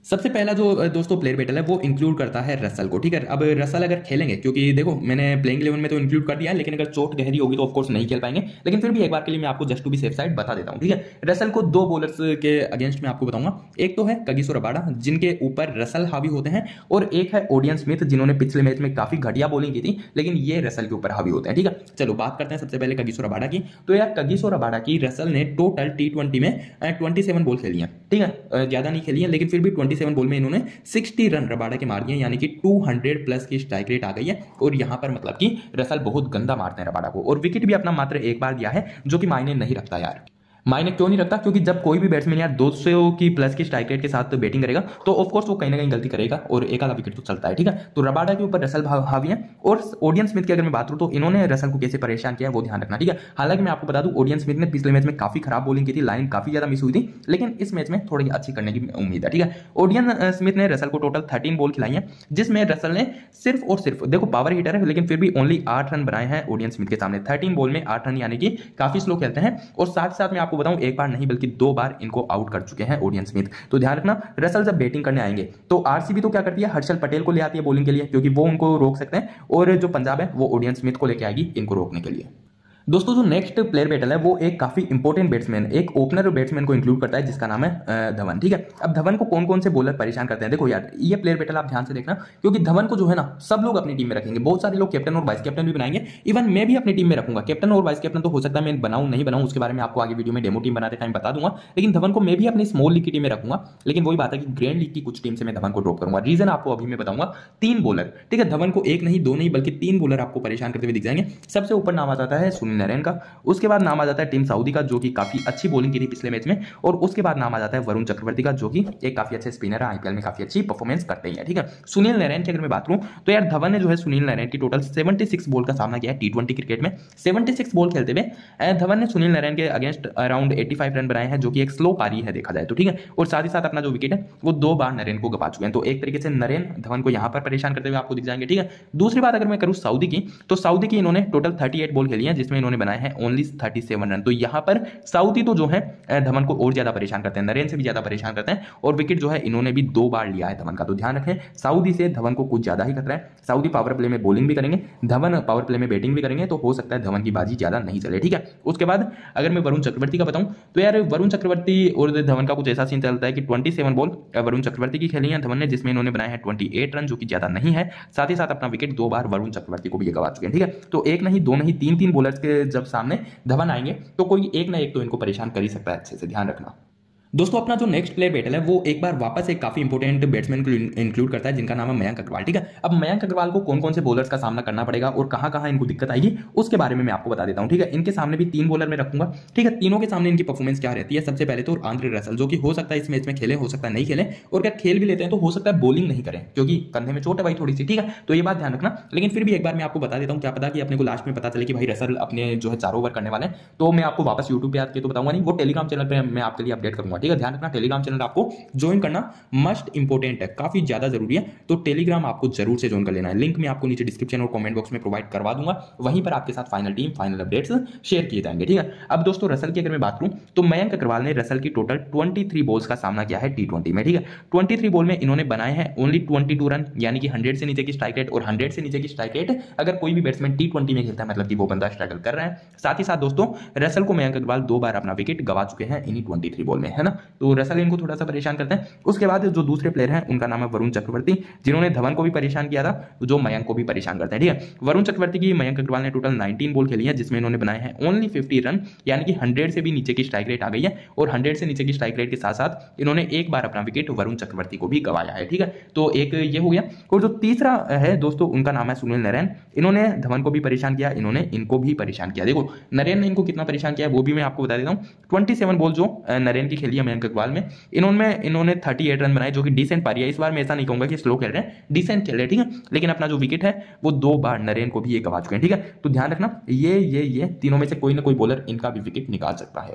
सबसे पहला जो दोस्तों प्लेयर बैटल है वो इंक्लूड करता है रसल को, ठीक है। अब रसल अगर खेलेंगे, क्योंकि देखो मैंने प्लेइंग 11 में तो इंक्लूड कर दिया है, लेकिन अगर चोट गहरी होगी तो ऑफकोर्स नहीं खेल पाएंगे, लेकिन फिर भी एक बार के लिए मैं आपको just to be safe side बता देता हूं, ठीक है। रसल को दो बॉलर्स के अगेंस्ट में आपको बताऊंगा। एक तो है कगिसो रबाडा, जिनके ऊपर रसल हावी होते हैं, और एक है ओडियन स्मिथ, जिन्होंने पिछले मैच में काफी घटिया बॉलिंग की थी, लेकिन ये रसल के ऊपर हावी होते हैं, ठीक है। चलो बात करते हैं सबसे पहले कगिसो रबाडा की। तो यार कगिसो रबाडा की रसल ने टोटल T20 में 27 बॉल खेली है, ठीक है, ज्यादा नहीं खेली है, लेकिन फिर भी 27 बॉल में इन्होंने 60 रन रबाडा के मार दिए, यानी कि 200 प्लस की स्ट्राइक रेट आ गई है। और यहां पर मतलब कि रसल बहुत गंदा मारते हैं रबाडा को, और विकेट भी अपना मात्र एक बार दिया है, जो कि मायने नहीं रखता यार। मायने क्यों नहीं रखता? क्योंकि जब कोई भी बैट्समैन यार 200 की प्लस की स्ट्राइक रेट के साथ बैटिंग करेगा तो ऑफकोर्स वो कहीं ना कहीं गलती करेगा, और एक आधा विकेट तो चलता है, ठीक है। तो रबाडा के ऊपर रसल हावी है। और ओडियन स्मिथ की अगर मैं बात करूं तो इन्होंने रसल को कैसे परेशान किया वो ध्यान रखना, ठीक है। हालांकि मैं आपको बता दूं ओडियन स्मिथ ने पिछले मैच में काफी खराब बॉलिंग की थी, लाइन काफी ज्यादा मिस हुई थी, लेकिन इस मैच में थोड़ी अच्छी करने की उम्मीद है, ठीक है। ओडियन स्मिथ ने रसल को टोटल 13 बॉल खिलाई है, जिसमें रसल ने सिर्फ और सिर्फ, देखो पावर हिटर है लेकिन फिर भी ओनली 8 रन बनाए हैं ओडियन स्मिथ के सामने। 13 बॉल में 8 रन, यानी कि काफी स्लो खेलते हैं। और साथ साथ मैं आपको बताऊं एक बार नहीं बल्कि 2 बार इनको आउट कर चुके हैं ओडियन स्मिथ। तो ध्यान रखना, रसल जब बैटिंग करने आएंगे तो आरसीबी तो क्या करती है, हर्षल पटेल को ले आती है बॉलिंग के लिए, क्योंकि वो उनको रोक सकते हैं, और जो पंजाब है वो ओडियन स्मिथ को लेके आएगी इनको रोकने के लिए। दोस्तों जो नेक्स्ट प्लेयर बैटल है वो एक काफी इंपॉर्टेंट बैट्समैन, एक ओपनर बैट्समैन को इंक्लूड करता है, जिसका नाम है धवन, ठीक है। अब धवन को कौन कौन से बॉलर परेशान करते हैं, देखो यार ये प्लेयर बैटल आप ध्यान से देखना, क्योंकि धवन को जो है ना सब लोग अपनी टीम में रखेंगे, बहुत सारे लोग कैप्टन और वाइस कैप्टन भी बनाएंगे, इवन मैं भी अपनी टीम में रखूंगा। कैप्टन और वाइस कैप्टन तो हो सकता है मैं बनाऊं नहीं बनाऊं, उसके बारे में आपको आगे वीडियो में डेमो टीम बनाते टाइम बता दूंगा, लेकिन धवन को मैं भी अपनी स्मॉल लीग की टीम में रखूंगा। लेकिन वही बात है कि ग्रैंड लीग की कुछ टीम से मैं धवन को ड्रॉप करूंगा। रीजन आपको अभी मैं बताऊंगा। 3 बॉलर, ठीक है, धवन को एक नहीं 2 नहीं बल्कि 3 बॉलर आपको परेशान करते हुए दिख जाएंगे। सबसे ऊपर नाम आ जाता है सुनील नारायण का, उसके बाद नाम आ जाता है टीम सऊदी का, जो कि काफी अच्छी बॉलिंग की थी पिछले मैच में, और उसके बाद नाम आ जाता है वरुण चक्रवर्ती का, जो कि एक काफी अच्छे स्पिनर है, आईपीएल में काफी अच्छी परफॉर्मेंस करते हैं, ठीक है। सुनील नारायण की अगर मैं बात करूं तो यार धवन ने जो है सुनील नारायण की टोटल 76 बॉल का सामना किया है T20 क्रिकेट में। 76 बॉल खेलते हुए धवन ने सुनील नारायण के अगेंस्ट अराउंड 85 रन बनाए हैं, जो कि एक स्लो पारी है देखा जाए तो, ठीक है। और साथ ही साथ अपना जो विकेट है वो 2 बार नारायण को गवा चुके हैं, तो एक तरीके से नारायण धवन को यहां पर परेशान करते हुए आपको दिख जाएंगे, ठीक है। दूसरी बात अगर मैं करूं सऊदी की, तो सऊदी की इन्होंने टोटल 38 बॉल खेली है, जिसमें इन्होंने बनाए हैं ओनली 37 रन। तो यहां पर सऊदी तो जो है धवन को और ज्यादा परेशान करते हैं, नरेन से भी ज्यादा परेशान करते हैं, और विकेट जो है इन्होंने भी 2 बार लिया है धवन का। तो ध्यान रखें सऊदी से धवन को कुछ ज्यादा ही खतरा है। सऊदी पावर प्ले में बॉलिंग भी करेंगे, धवन पावर प्ले में बैटिंग भी करेंगे, तो हो सकता है धवन की बाजी ज्यादा नहीं चले, ठीक है। उसके बाद अगर मैं वरुण चक्रवर्ती का बताऊं तो यार वरुण चक्रवर्ती और धवन का कुछ ऐसा सीन चलता है कि 27 बॉल वरुण चक्रवर्ती की खेली है धवन ने, जिसमें इन्होंने बनाए हैं 28 रन, जो कि ज्यादा नहीं है। साथ ही साथ अपना विकेट 2 बार वरुण चक्रवर्ती को भी गवा चुके हैं, ठीक है। तो एक नहीं 2 नहीं 3 बॉलर्स के जब सामने धवन आएंगे तो कोई एक ना एक तो इनको परेशान कर ही सकता है, अच्छे से ध्यान रखना। दोस्तों अपना जो नेक्स्ट प्लेयर बैटल है वो एक बार वापस एक काफी इंपॉर्टेंट बैट्समैन को इंक्लूड करता है, जिनका नाम है मयंक अग्रवाल, ठीक है। अब मयंक अग्रवाल को कौन कौन से बॉलर्स का सामना करना पड़ेगा और कहां कहां इनको दिक्कत आएगी उसके बारे में मैं आपको बता देता हूं, ठीक है। इनके सामने भी 3 बॉलर में रखूंगा, ठीक है। तीनों के सामने इनकी परफॉर्मेंस क्या रहती है। सबसे पहले तो आंद्रे रसल, जो कि हो सकता है इस मैच में खेले, हो सकता है नहीं खेले, और अगर खेल भी लेते हैं तो हो सकता है बॉलिंग नहीं करें, क्योंकि कंधे में चोट है भाई थोड़ी सी, ठीक है। तो ये बात ध्यान रखना। लेकिन फिर भी एक बार मैं आपको बता देता हूं, क्या पता कि अपने को लास्ट में पता चले कि भाई रसल अपने जो है 4 ओवर करने वाले हैं, तो मैं आपको वापस यूट्यूब पे आके तो बताऊंगा नहीं, वो टेलीग्राम चैनल पे मैं आपके लिए अपडेट करूंगा, ठीक है। ध्यान रखना टेलीग्राम चैनल आपको ज्वाइन करना मस्ट इंपॉर्टेंट है, काफी ज्यादा जरूरी है, तो टेलीग्राम आपको जरूर से ज्वाइन कर लेना है। लिंक मैं आपको नीचे डिस्क्रिप्शन और कमेंट बॉक्स में प्रोवाइड करवा दूंगा, वहीं पर आपके साथ final team final updates share किए जाएंगे, ठीक है। अब दोस्तों रसल की अगर मैं बात करूं तो मयंक अग्रवाल ने रसल की टोटल 23 बॉल्स का सामना किया है T20 में, ठीक है। 23 बॉल में इन्होंने बनाए हैं ओनली 22 रन, यानी कि 100 से नीचे की स्ट्राइक रेट, और 100 से नीचे की स्ट्राइक रेट अगर कोई भी बैट्समैन T20 में खेलता है मतलब कि वो बंदा स्ट्रगल कर रहा है। साथ ही साथ दोस्तों रसल को मयंक अग्रवाल 2 बार अपना विकेट गवा चुके हैं इन्हीं 23 बॉल में, है ना। तो रसल इनको थोड़ा सा परेशान करते हैं। उसके बाद जो दूसरे प्लेयर हैं उनका नाम है वरुण चक्रवर्ती, जिन्होंने धवन को भी परेशान किया था, जो मयंक को भी परेशान करते हैं, ठीक है। वरुण चक्रवर्ती की मयंक अग्रवाल ने टोटल 19 बॉल खेली है, जिसमें इन्होंने बनाए हैं ओनली 50 रन, यानी कि 100 से भी नीचे की स्ट्राइक रेट आ गई है, और 100 से नीचे की स्ट्राइक रेट के साथ साथ इन्होंने एक बार अपना विकेट वरुण चक्रवर्ती को भी गवाया है, ठीक है। तो एक ये हो गया। और जो तीसरा है दोस्तों उनका नाम है सुनील नारायण, इन्होंने धवन को भी परेशान किया, इन्होंने इनको भी परेशान किया। देखो नारायण ने इनको कितना परेशान किया वो भी मैं आपको बता देता हूँ। 27 बॉल जो नारायण की खेली है मयंक अग्रवाल में, इन्होंने 38 रन बनाए, जो कि डिसेंट पारी है। इस बार मैं ऐसा नहीं कहूंगा कि स्लो खेल रहे हैं, डिसेंट खेल रहे हैं, ठीक है। लेकिन अपना जो विकेट है वो 2 बार नारायण को भी ये गवा चुके हैं, ठीक है। तो ध्यान रखना ये तीनों में से कोई ना कोई बॉलर इनका भी विकेट निकाल सकता है।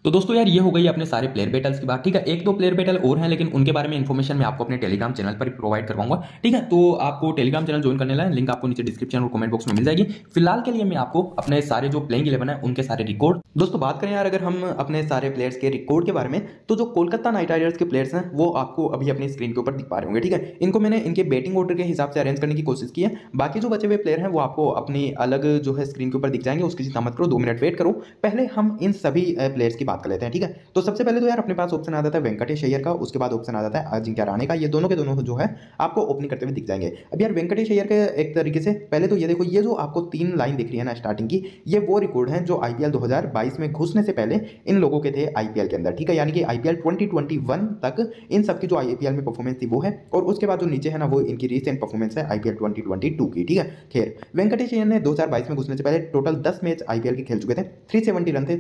तो दोस्तों यार ये हो गई अपने सारे प्लेयर बैटल्स की बात। ठीक है, एक दो प्लेयर बैटल और हैं, लेकिन उनके बारे में इन्फॉर्मेशन मैं आपको अपने टेलीग्राम चैनल पर प्रोवाइड करवाऊंगा। ठीक है, तो आपको टेलीग्राम चैनल ज्वाइन करने लाए, लिंक आपको नीचे डिस्क्रिप्शन और कमेंट बॉक्स में मिल जाएगी। फिलहाल के लिए मैं आपको अपने सारे जो प्लेइंग 11 है उनके सारे रिकॉर्ड दोस्तों बात करें यार, अगर हम अपने सारे प्लेयर्स के रिकॉर्ड के बारे में, तो जो कोलकाता नाइट राइडर्स के प्लेयर्स हैं वो आपको अभी अपनी स्क्रीन के ऊपर दिख पा रहे होंगे। ठीक है, इनको मैंने इनके बैटिंग ऑर्डर के हिसाब से अरेंज करने की कोशिश की है। बाकी जो बचे हुए प्लेयर हैं वो आपको अपनी अलग जो है स्क्रीन के ऊपर दिख जाएंगे, उसकी चिंता मत करो, 2 मिनट वेट करो। पहले हम इन सभी प्लेयर्स की बात कर लेते हैं। ठीक है, तो सबसे पहले तो यार अपने पास ऑप्शन आ जाता है वेंकटेश अय्यर का, उसके बाद ऑप्शन आ जाता है अजिंक्य रहाणे का। ये दोनों के दोनों जो है आपको ओपनिंग करते हुए दिख जाएंगे। अब यार वेंकटेश अय्यर के एक तरीके से पहले तो ये देखो, ये जो आपको 3 लाइन दिख रही है ना स्टार्टिंग की, ये वो रिकॉर्ड है जो आईपीएल 2022 में घुसने से पहले इन लोगों के थे आईपीएल के अंदर। ठीक है, यानी कि आईपीएल 2021 तक इन सबकी जो आईपीएल में परफॉर्मेंस थी वो है, और उसके बाद जो नीचे है ना वो इनकी रीसेंट परफॉर्मेंस है आईपीएल 2022 की। ठीक है, खैर वेंकटेश अय्यर ने 2022 में घुसने से पहले टोटल 10 मैच आईपीएल के खेल चुके थे, 370 रन थे,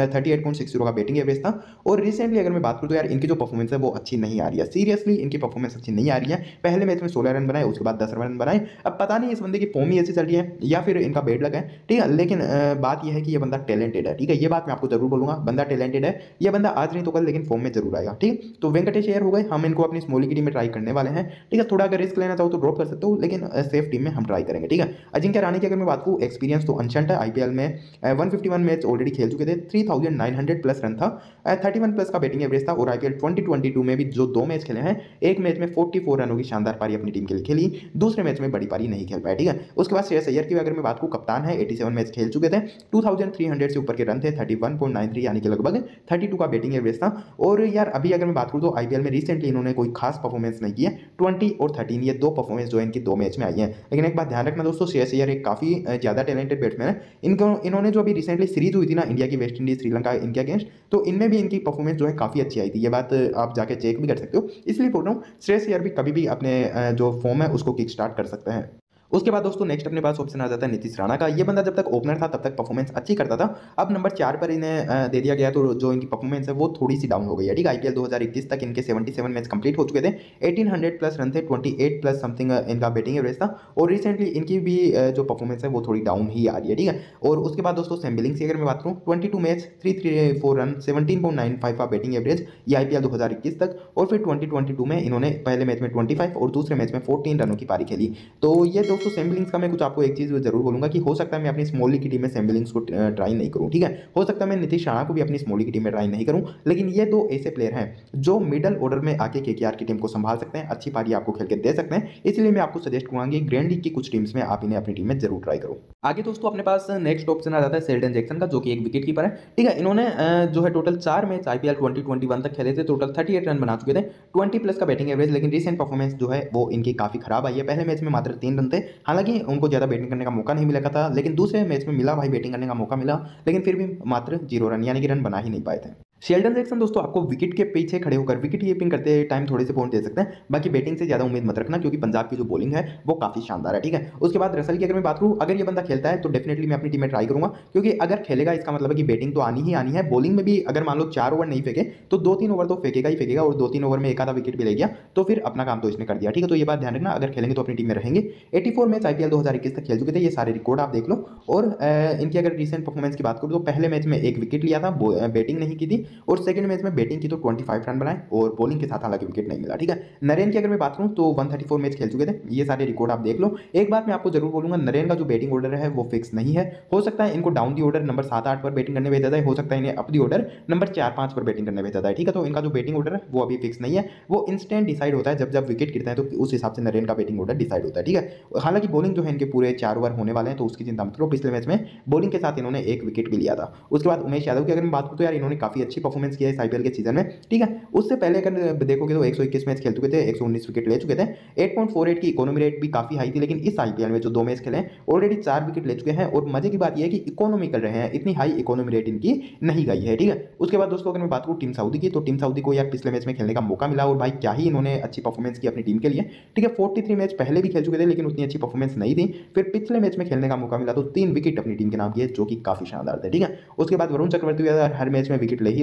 38.60 का बैटिंग एवरेज था। और रिसेंटली अगर मैं बात करूं तो यार इनकी जो परफॉर्मेंस है वो अच्छी नहीं आ रही है, सीरियसली इनकी परफॉर्मेंस अच्छी नहीं आ रही है। पहले मैच में 16 रन बनाए, उसके बाद 10 रन बनाए। अब पता नहीं इस बंदे की फॉर्म ही ऐसी चल रही है या फिर इनका बैड लक है। ठीक है, लेकिन बात यह है कि ये बंदा टैलेंटेड है। ठीक है, ये बात मैं आपको जरूर बोलूंगा, बंदा टैलेंटेड है, ये बंदा आज नहीं तो कल लेकिन फॉर्म में जरूर आएगा। ठीक, तो वेंकटेश अय्यर हो गए, हम इनको अपनी स्मॉली की टीम में ट्राई करने वाले हैं। ठीक है, थोड़ा अगर रिस्क लेना चाहो तो ड्रॉप कर सकते हो, लेकिन सेफ टीम में हम ट्राई करेंगे। ठीक है, अजिंक्य रहाणे की अगर मैं बात करूं, एक्सपीरियंस तो अनशंट है, आईपीएल में 151 मैच ऑलरेडी खेल चुके थे, 3900 प्लस रन था, 31 प्लस का बैटिंग एवरेज था। और आईपीएल 2022 में भी जो 2 मैच खेले हैं, एक मैच में 44 रनों की शानदार पारी अपनी टीम के लिए खेली, दूसरे मैच में बड़ी पारी नहीं खेल पाया। ठीक है, उसके बाद श्रेयस अय्यर की अगर मैं बात करूं, कप्तान है, 87 मैच खेल चुके थे, 2300 से ऊपर के रन थे, 31.93 यानी कि लगभग 32 का बैटिंग एवरेज था। और यार अभी अगर मैं बात करूं तो आईपीएल में रिसेंटली इन्होंने कोई खास परफॉर्मेंस नहीं की है, 20 और 13 ये 2 परफॉर्मेंस जो है इनकी 2 मैच में आई है। लेकिन एक बात ध्यान रखना दोस्तों, श्रेयस अय्यर एक काफी ज्यादा टैलेंटेड बैट्समैन है। इन्होंने जो अभी रिसेंटली सीरीज हुई थी ना इंडिया की, वेस्ट इंडीज श्रीलंका इनके अगेंस्ट, तो इनमें भी इनकी परफॉर्मेंस जो है काफी अच्छी आई थी। ये बात आप जाके चेक भी कर सकते हो, इसलिए बोल रहा हूँ श्रेयस अय्यर भी कभी भी अपने जो फॉर्म है उसको किक स्टार्ट कर सकते हैं। उसके बाद दोस्तों नेक्स्ट अपने पास ऑप्शन आ जाता है नीतीश राणा का। ये बंदा जब तक ओपनर था तब तक परफॉर्मेंस अच्छी करता था, अब नंबर 4 पर इन्हें दे दिया गया, तो जो इनकी परफॉर्मेंस है वो थोड़ी सी डाउन हो गई है। ठीक है, आईपीएल 2021 तक इनके 77 मैच कंप्लीट हो चुके थे, 1800 प्लस रन थे, 28 प्लस समथिंग इनका बैटिंग एवरेज था। और रिसेंटली इनकी भी जो परफॉर्मेंस है वो थोड़ी डाउन ही आ रही है। ठीक है, और उसके बाद दोस्तों सैम बिलिंग्स की अगर मैं बात करूँ, 22 मैच 334 रन, 17.95 का बैटिंग एवरेज, ये आईपीएल 2021 तक। और फिर 2022 में इन्होंने पहले मैच में 25 और दूसरे मैच में 14 रनों की पारी खेली। तो ये दोस्तों सैम बिलिंग्स का मैं आपको एक चीज जरूर बोलूंगा कि हो सकता है मैं अपनी स्मॉल लीग की टीम में सैम बिलिंग्स को ट्राई नहीं करूं। ठीक है, हो सकता है मैं नीतीश राणा को भी अपनी स्मॉल लीग की टीम में ट्राई नहीं करूं, लेकिन ये 2 ऐसे प्लेयर हैं जो मिडल ऑर्डर में आके केकेआर की टीम को संभाल सकते हैं, अच्छी पारी आपको खेल के दे सकते हैं। इसलिए मैं आपको सजेस्ट करूंगा ग्रैंड लीग की कुछ टीम्स में आप इन्हें अपनी टीम में जरूर ट्राई करो। आगे दोस्तों अपने पास नेक्स्ट ऑप्शन आ जाता है शेल्डन जैक्सन का, जो कि एक विकेट कीपर है। ठीक है, इन्होंने जो है टोटल 4 मैच आईपीएल 2021 तक खेले थे, टोटल 38 रन बना चुके थे, 20 प्लस का बैटिंग एवरेज। लेकिन रिसेंट परफॉर्मेंस जो है वो इनकी काफी खराब आई है। पहले मैच में मात्र 3 रन थे, हालांकि उनको ज्यादा बैटिंग करने का मौका नहीं मिला था, लेकिन दूसरे मैच में मिला भाई बैटिंग करने का मौका मिला, लेकिन फिर भी मात्र 0 रन यानी कि रन बना ही नहीं पाए थे। शेल्डन जैक्सन दोस्तों आपको विकेट के पीछे खड़े होकर विकेट कीपिंग करते टाइम थोड़े से पॉइंट दे सकते हैं, बाकी बैटिंग से ज्यादा उम्मीद मत रखना, क्योंकि पंजाब की जो बॉलिंग है वो काफी शानदार है। ठीक है, उसके बाद रसल की अगर मैं बात करूं, अगर ये बंदा खेलता है तो डेफिनेटली मैं अपनी टीम में ट्राई करूंगा, क्योंकि अगर खेलेगा इसका मतलब है कि बैटिंग तो आनी ही आनी है। बॉलिंग में भी अगर मान लो 4 ओवर नहीं फेंके तो 2-3 ओवर तो फेंकेगा ही फेंकेगा, और 2-3 ओवर में एक आधा विकेट भी ले गया तो फिर अपना काम तो इसने कर दिया। ठीक है, तो ये बात ध्यान रखना, अगर खेलेंगे तो अपनी टीम में रहेंगे। 84 मैच आईपीएल 2021 तक खेल चुके थे, ये सारे रिकॉर्ड आप देख लो। और इनकी अगर रिसेंट परफॉर्मेंस की बात करूं तो पहले मैच में 1 विकेट लिया था, बैटिंग नहीं की थी, और सेकंड मैच में बैटिंग की तो 25 रन बनाए, और बॉलिंग के साथ हालांकि विकेट नहीं मिला। ठीक है, नरेन की अगर मैं बात करूं तो 134 मैच खेल चुके थे, ये सारे रिकॉर्ड आप देख लो। एक बात मैं आपको जरूर बोलूंगा, नरेन का जो बैटिंग ऑर्डर है वो फिक्स नहीं है, हो सकता है इनको डाउन दी ऑर्डर नंबर 7-8 पर बैटिंग करने भेजा जाए, हो सकता है इन्हें अप दी ऑर्डर नंबर 4-5 पर बैटिंग करने भेजा जाए। ठीक है, तो इनका जो बैटिंग ऑर्डर है वो अभी फिक्स नहीं है, वो इंस्टेंट डिसाइड होता है, जब जब विकेट गिरता है तो उस हिसाब से नरेन का बैटिंग ऑर्डर डिसाइड होता है। ठीक है, हालांकि बॉलिंग जो है इनके पूरे 4 ओवर होने वाले हैं, तो उसकी चिंता मत करो, पिछले मैच में बॉलिंग के साथ इन्होंने 1 विकेट भी लिया था। उसके बाद उमेश यादव की अगर मैं बात करूं तो यार इन्होंने काफी अच्छी परफॉर्मेंस किया है इस आईपीएल के सीजन में। ठीक है, उससे पहले अगर देखोगे तो 121 मैच खेल चुके थे, 119 विकेट ले चुके थे, 8.48 की इकोनॉमी रेट भी काफी हाई थी। लेकिन इस आईपीएल में जो 2 मैच खेले ऑलरेडी 4 विकेट ले चुके हैं, और मजे की बात यह है कि इकोनॉमी कर रहे हैं, इतनी हाई इकोनॉमी रेट इनकी नहीं गई है। ठीक है, उसके बाद दोस्तों अगर मैं बात करूं टीम साउदी की, तो टीम साउदी को यार पिछले मैच में खेलने का मौका मिला, और भाई क्या ही इन्होंने अच्छी परफॉर्मेंस की अपनी टीम के लिए। ठीक है, 43 मैच पहले भी खेल चुके थे, लेकिन उतनी अच्छी परफॉर्मेंस नहीं थी। फिर पिछले मैच में खेलने का मौका मिला तो 3 विकेट अपनी टीम के नाम किए, जो कि काफी शानदार थे। ठीक है, उसके बाद वरुण चक्रवर्ती हर मैच में विकेट ले ही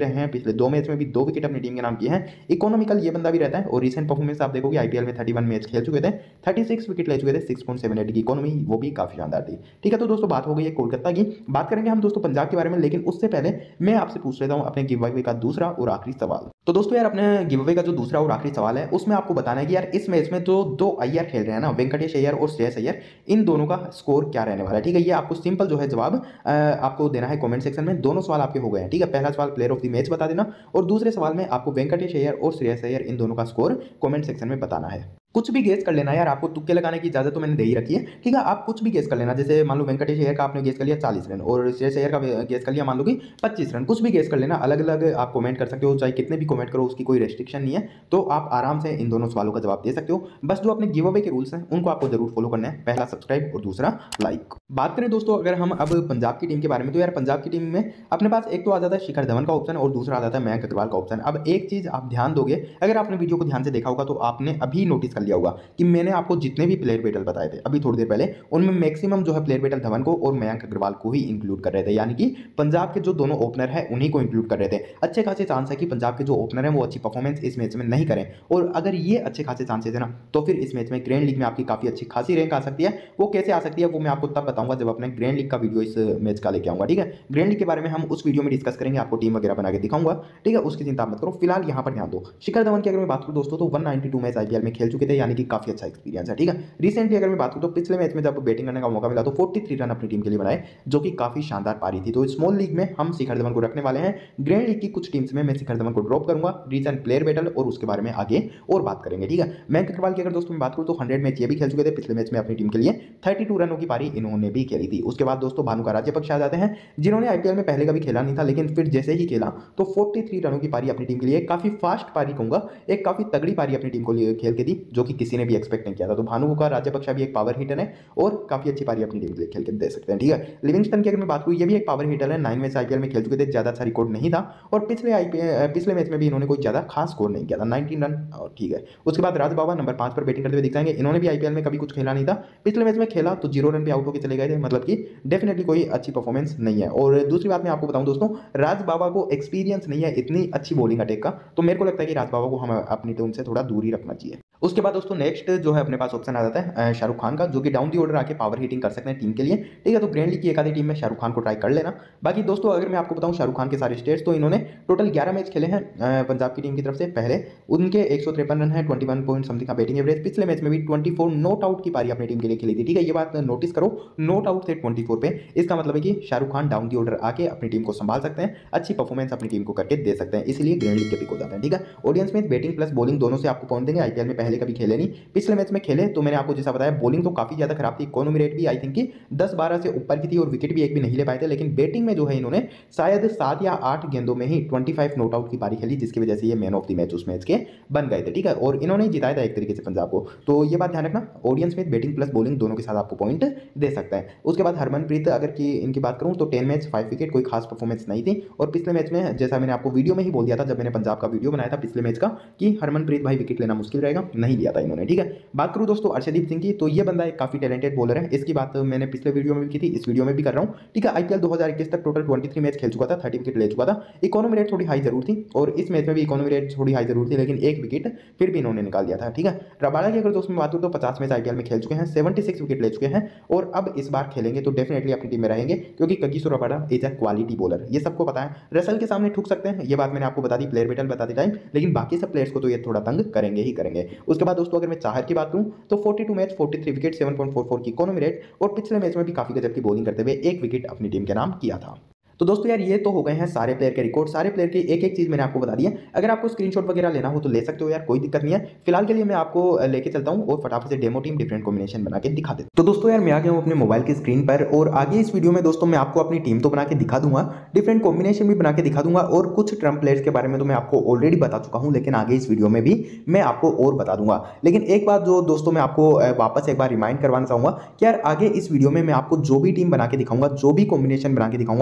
रहे हैं, पिछले 2 मैच में भी 2 विकेट अपनी टीम के नाम किए हैं। इकोनॉमिकल ये बंदा भी रहता है और रिसेंट परफॉर्मेंस आप देखोगे आईपीएल में 31 मैच खेल चुके थे, 36 विकेट ले चुके थे, 6.78 की इकोनॉमी, वो भी काफी शानदार थी। ठीक है, तो दोस्तों बात हो गई है कोलकाता की, बात करेंगे हम दोस्तों पंजाब के बारे में, लेकिन उससे पहले मैं आपसे पूछ लेता हूं अपने गिव अवे का दूसरा और आखिरी सवाल। तो दोस्तों यार अपने गिव अवे का जो दूसरा और आखिरी सवाल है उसमें आपको बताना है कि यार इस मैच में जो 2 अय्यर खेल रहे हैं ना, वेंकटेश अय्यर और श्रेयस अय्यर, इन दोनों का स्कोर क्या रहने वाला है। ठीक है, ये आपको सिंपल जो है जवाब आपको देना है कमेंट सेक्शन में। दोनों सवाल आपके हो गए हैं। ठीक है, पहला सवाल प्लेयर ऑफ द मैच बता देना और दूसरे सवाल में आपको वेंकटेश अय्यर और श्रेयस अय्यर इन दोनों का स्कोर कमेंट सेक्शन में बताना है। कुछ भी गेस कर लेना यार, आपको तुक्के लगाने की इजाजत तो मैंने दे ही रखी है। ठीक है, आप कुछ भी गेस कर लेना, जैसे मान लो वेंकटेश अय्यर का आपने गेस कर लिया 40 रन और श्रेयस अय्यर का गेस कर लिया मान लो कि 25 रन, कुछ भी गेस कर लेना, अलग अलग आप कमेंट कर सकते हो, चाहे कितने भी कमेंट करो, उसकी कोई रेस्ट्रिक्शन नहीं है। तो आप आराम से इन दोनों सवालों का जवाब दे सकते हो। बस जो अपने गिव अवे के रूल्स हैं उनको आपको जरूर फॉलो करना है, पहला सब्सक्राइब और दूसरा लाइक। बात करें दोस्तों अगर हम अब पंजाब की टीम के बारे में, तो यार पंजाब की टीम में अपने पास एक तो आ जाता है शिखर धवन का ऑप्शन और दूसरा आ जाता है मयंक अग्रवाल का ऑप्शन। अब एक चीज आप ध्यान दोगे, अगर आपने वीडियो को ध्यान से देखा होगा तो आपने अभी नोटिस कर लिया होगा कि मैंने आपको जितने भी प्लेयर बैटल बताए थे अभी थोड़ी देर पहले, उनमें मैक्सिमम जो है प्लेयर बैटल धवन को और मयंक अग्रवाल को ही इंक्लूड कर रहे थे, यानी कि पंजाब के जो दोनों ओपनर है उन्हीं को इंक्लूड कर रहे थे। अच्छे खासे चांस है कि पंजाब के जो ओपनर है वो अच्छी परफॉर्मेंस इस मैच में नहीं करें, और अगर ये अच्छे खासे चांसेस है ना तो फिर इस मैच में ग्रैंड लीग में आपकी काफी अच्छी खासी रैंक आ सकती है। वो कैसे आ सकती है वो मैं आपको तब बताऊंगा जब अपने ग्रैंड लीग का वीडियो इस मैच का लेके आऊंगा। ठीक है, ग्रैंड लीग के बारे में हम उस वीडियो में डिस्कस करेंगे, आपको टीम वगैरह बना के दिखाऊंगा। ठीक है, उसकी चिंता मत करो, फिलहाल यहाँ पर ध्यान दो। शिखर धवन की अगर मैं बात करूँ दोस्तों तो 192 मैच आईपीएल में खेल चुके थे, यानी कि काफी अच्छा एक्सपीरियंस है। ठीक है, रिसेंटली अगर मैं बात करूं तो पिछले मैच में जब बैटिंग करने का मौका मिला तो 43 रन अपनी टीम के लिए बनाए, जो कि काफी शानदार पारी थी। तो स्मॉल लीग में हम शिखर धवन को रखने वाले हैं, ग्रैंड लीग की कुछ टीम्स में मैं शिखर धवन को ड्रॉप करूंगा। रीजन प्लेयर बैटल और उसके बारे में आगे और बात करेंगे। ठीक है, मयंक अग्रवाल की अगर दोस्तों मैं बात करूं तो 100 मैच ये भी खेल चुके थे, पिछले मैच में अपनी टीम के लिए 32 रनों की पारी इन्होंने भी खेली थी। उसके बाद दोस्तों भानुका राजपक्षे आ जाते हैं, जिन्होंने आईपीएल में पहले कभी खेला नहीं था, लेकिन फिर जैसे ही खेला तो 43 रनों की पारी अपनी टीम के लिए, काफी फास्ट पारी कहूंगा, एक काफी तगड़ी पारी अपनी टीम को खेल के दी, जो कि किसी ने भी एक्सपेक्ट नहीं किया था। तो भानुका राजपक्षे भी एक पावर हिटर है और काफी अच्छी पारी अपनी टीम के लिए खेल के दे सकते हैं। ठीक है, लिविंगस्टन की अगर मैं बात करूं ये भी एक पावर हिटर है, 9 मैच आईपीएल में खेल चुके थे, ज्यादा अच्छा रिकॉर्ड नहीं था और पिछले मैच में भी इन्होंने कोई ज्यादा खास स्कोर नहीं किया था, 19 रन। और ठीक है, उसके बाद राज बाबा नंबर 5 पर बैटिंग करते हुए दिख जाएंगे। इन्होंने भी आईपीएल में कभी कुछ खेला नहीं था, पिछले मैच में खेला तो 0 रन पे आउट होकर चले गए थे, मतलब कि डेफिनेटली कोई अच्छी परफॉर्मेंस नहीं है। और दूसरी बात मैं आपको बताऊं दोस्तों, राज बाबा को एक्सपीरियंस नहीं है इतनी अच्छी बॉलिंग अटैक का, तो मेरे को लगता है कि राज बाबा को हम अपनी टीम से थोड़ा दूर ही रखना चाहिए। उसके बाद दोस्तों नेक्स्ट जो है अपने पास ऑप्शन आ जाता है शाहरुख खान का, जो कि डाउन दी ऑर्डर आके पावर हिटिंग कर सकते हैं टीम के लिए। ठीक है, तो ग्रैंड लीग की एक आधी टीम में शाहरुख खान को ट्राई कर लेना। बाकी दोस्तों अगर मैं आपको बताऊं शाहरुख खान के सारे स्टेट्स, तो इन्होंने टोटल 11 मैच खेले हैं पंजाब की टीम की तरफ से। पहले उनके 153 रन है, 21 पॉइंट समथिंग का बैटिंग एवरेज। पिछले मैच में भी 24 नॉट आउट की पारी अपनी टीम के लिए खेली थी। ठीक है, ये बात नोटिस करो, नॉट आउट थे 24 पे, इसका मतलब है कि Shahrukh Khan down the order आके अपनी टीम को संभाल सकते हैं, अच्छी परफॉर्मेंस अपनी टीम को करके दे सकते हैं, इसलिए ग्रैंड लीग के पिक हो जाते हैं। ठीक है, ऑडियंस में बैटिंग प्लस बॉलिंग दोनों से आपको पॉइंट देंगे। आईपीएल में पहले कभी खेले नहीं, पिछले मैच में खेले, तो मैंने आपको जैसा बताया बॉलिंग तो काफी ज्यादा खराब थी, इकोनॉमी रेट भी आई थिंक कि 10-12 से ऊपर की थी और विकेट भी एक भी नहीं ले पाए थे, लेकिन बैटिंग में जो है इन्होंने शायद 7 या 8 गेंदों में ही 25 नॉट आउट की पारी खेली, जिसकी वजह से ये मैन ऑफ द मैच उस मैच के बन गए थे। ठीक है, और इन्होंने जिताया था एक तरीके से पंजाब को, तो ये बात ध्यान रखना, ऑडियंस में बैटिंग प्लस बॉलिंग दोनों के साथ आपको पॉइंट दे सकता है। उसके बाद हरमनप्रीत अगर की इनकी बात करूं तो 10 मैच 5 विकेट, कोई खास परफॉर्मेंस नहीं थी, और पिछले मैच में जैसा मैंने आपको वीडियो में ही बोल दिया था जब मैंने पंजाब का वीडियो बनाया था पिछले मैच का, कि हरमनप्रीत भाई विकेट लेना मुश्किल रहेगा, नहीं लिया था इन्होंने। ठीक है, बात करूं दोस्तों अर्शदीप सिंह की, तो ये बंदा एक काफी टैलेंटेड बॉलर है, इसकी बात मैंने पिछले वीडियो में भी की थी, इस वीडियो में भी कर रहा हूं। ठीक है, आईपीएल 2021 तक टोटल 23 मैच खेल चुका था, 30 विकेट ले चुका था, इकोनॉमी रेट थोड़ी हाई जरूर थी और इस मैच में भी इकोनॉमी रेट थोड़ी हाई जरूर थी, लेकिन एक विकेट फिर भी इन्होंने निकाल दिया था। ठीक है, रबाडा की अगर दोस्तों बात करूं तो 50 मैच आईपीएल में खेल चुके हैं, 76 विकेट ले चुके हैं और अब इस बार खेलेंगे तो डेफिनेटली अपनी टीम में रहेंगे, क्योंकि Kagiso Rabada is a quality bowler, ये सबको पता है। रसल के सामने ठुक सकते हैं, ये बात मैंने आपको बता दी, प्लेयर बैटल बता दी टाइम, लेकिन बाकी सब प्लेयर्स को तो ये थोड़ा तंग करेंगे ही करेंगे। उसके बाद दोस्तों अगर मैं चाहर की बात करूं तो 42 मैच 43 विकेट 7.44 की इकोनॉमी रेट, और पिछले मैच में भी काफी गजब की बॉलिंग करते हुए एक विकेट अपनी टीम के नाम किया था। तो दोस्तों यार ये तो हो गए हैं सारे प्लेयर के रिकॉर्ड, सारे प्लेयर की एक एक चीज मैंने आपको बता दी है। अगर आपको स्क्रीनशॉट वगैरह लेना हो तो ले सकते हो यार, कोई दिक्कत नहीं है। फिलहाल के लिए मैं आपको लेके चलता हूं और फटाफट से डेमो टीम डिफरेंट कॉम्बिनेशन बना के दिखा देता हूं। तो दोस्तों यार मैं आ गया हूं अपने मोबाइल की स्क्रीन पर, और आगे इस वीडियो में दोस्तों मैं आपको अपनी टीम तो बना के दिखा दूंगा, डिफरेंट कॉम्बिनेशन भी बना के दिखा दूंगा, और कुछ ट्रम्प प्लेयर्स के बारे में तो मैं आपको ऑलरेडी बता चुका हूं, लेकिन आगे इस वीडियो में भी मैं आपको और बता दूंगा। लेकिन एक बात जो दोस्तों मैं आपको वापस एक बार रिमाइंड करवाना चाहूंगा कि यार आगे इस वीडियो में मैं आपको जो भी टीम बना के दिखाऊंगा, जो भी कॉम्बिनेशन बना के दिखाऊंगा, वो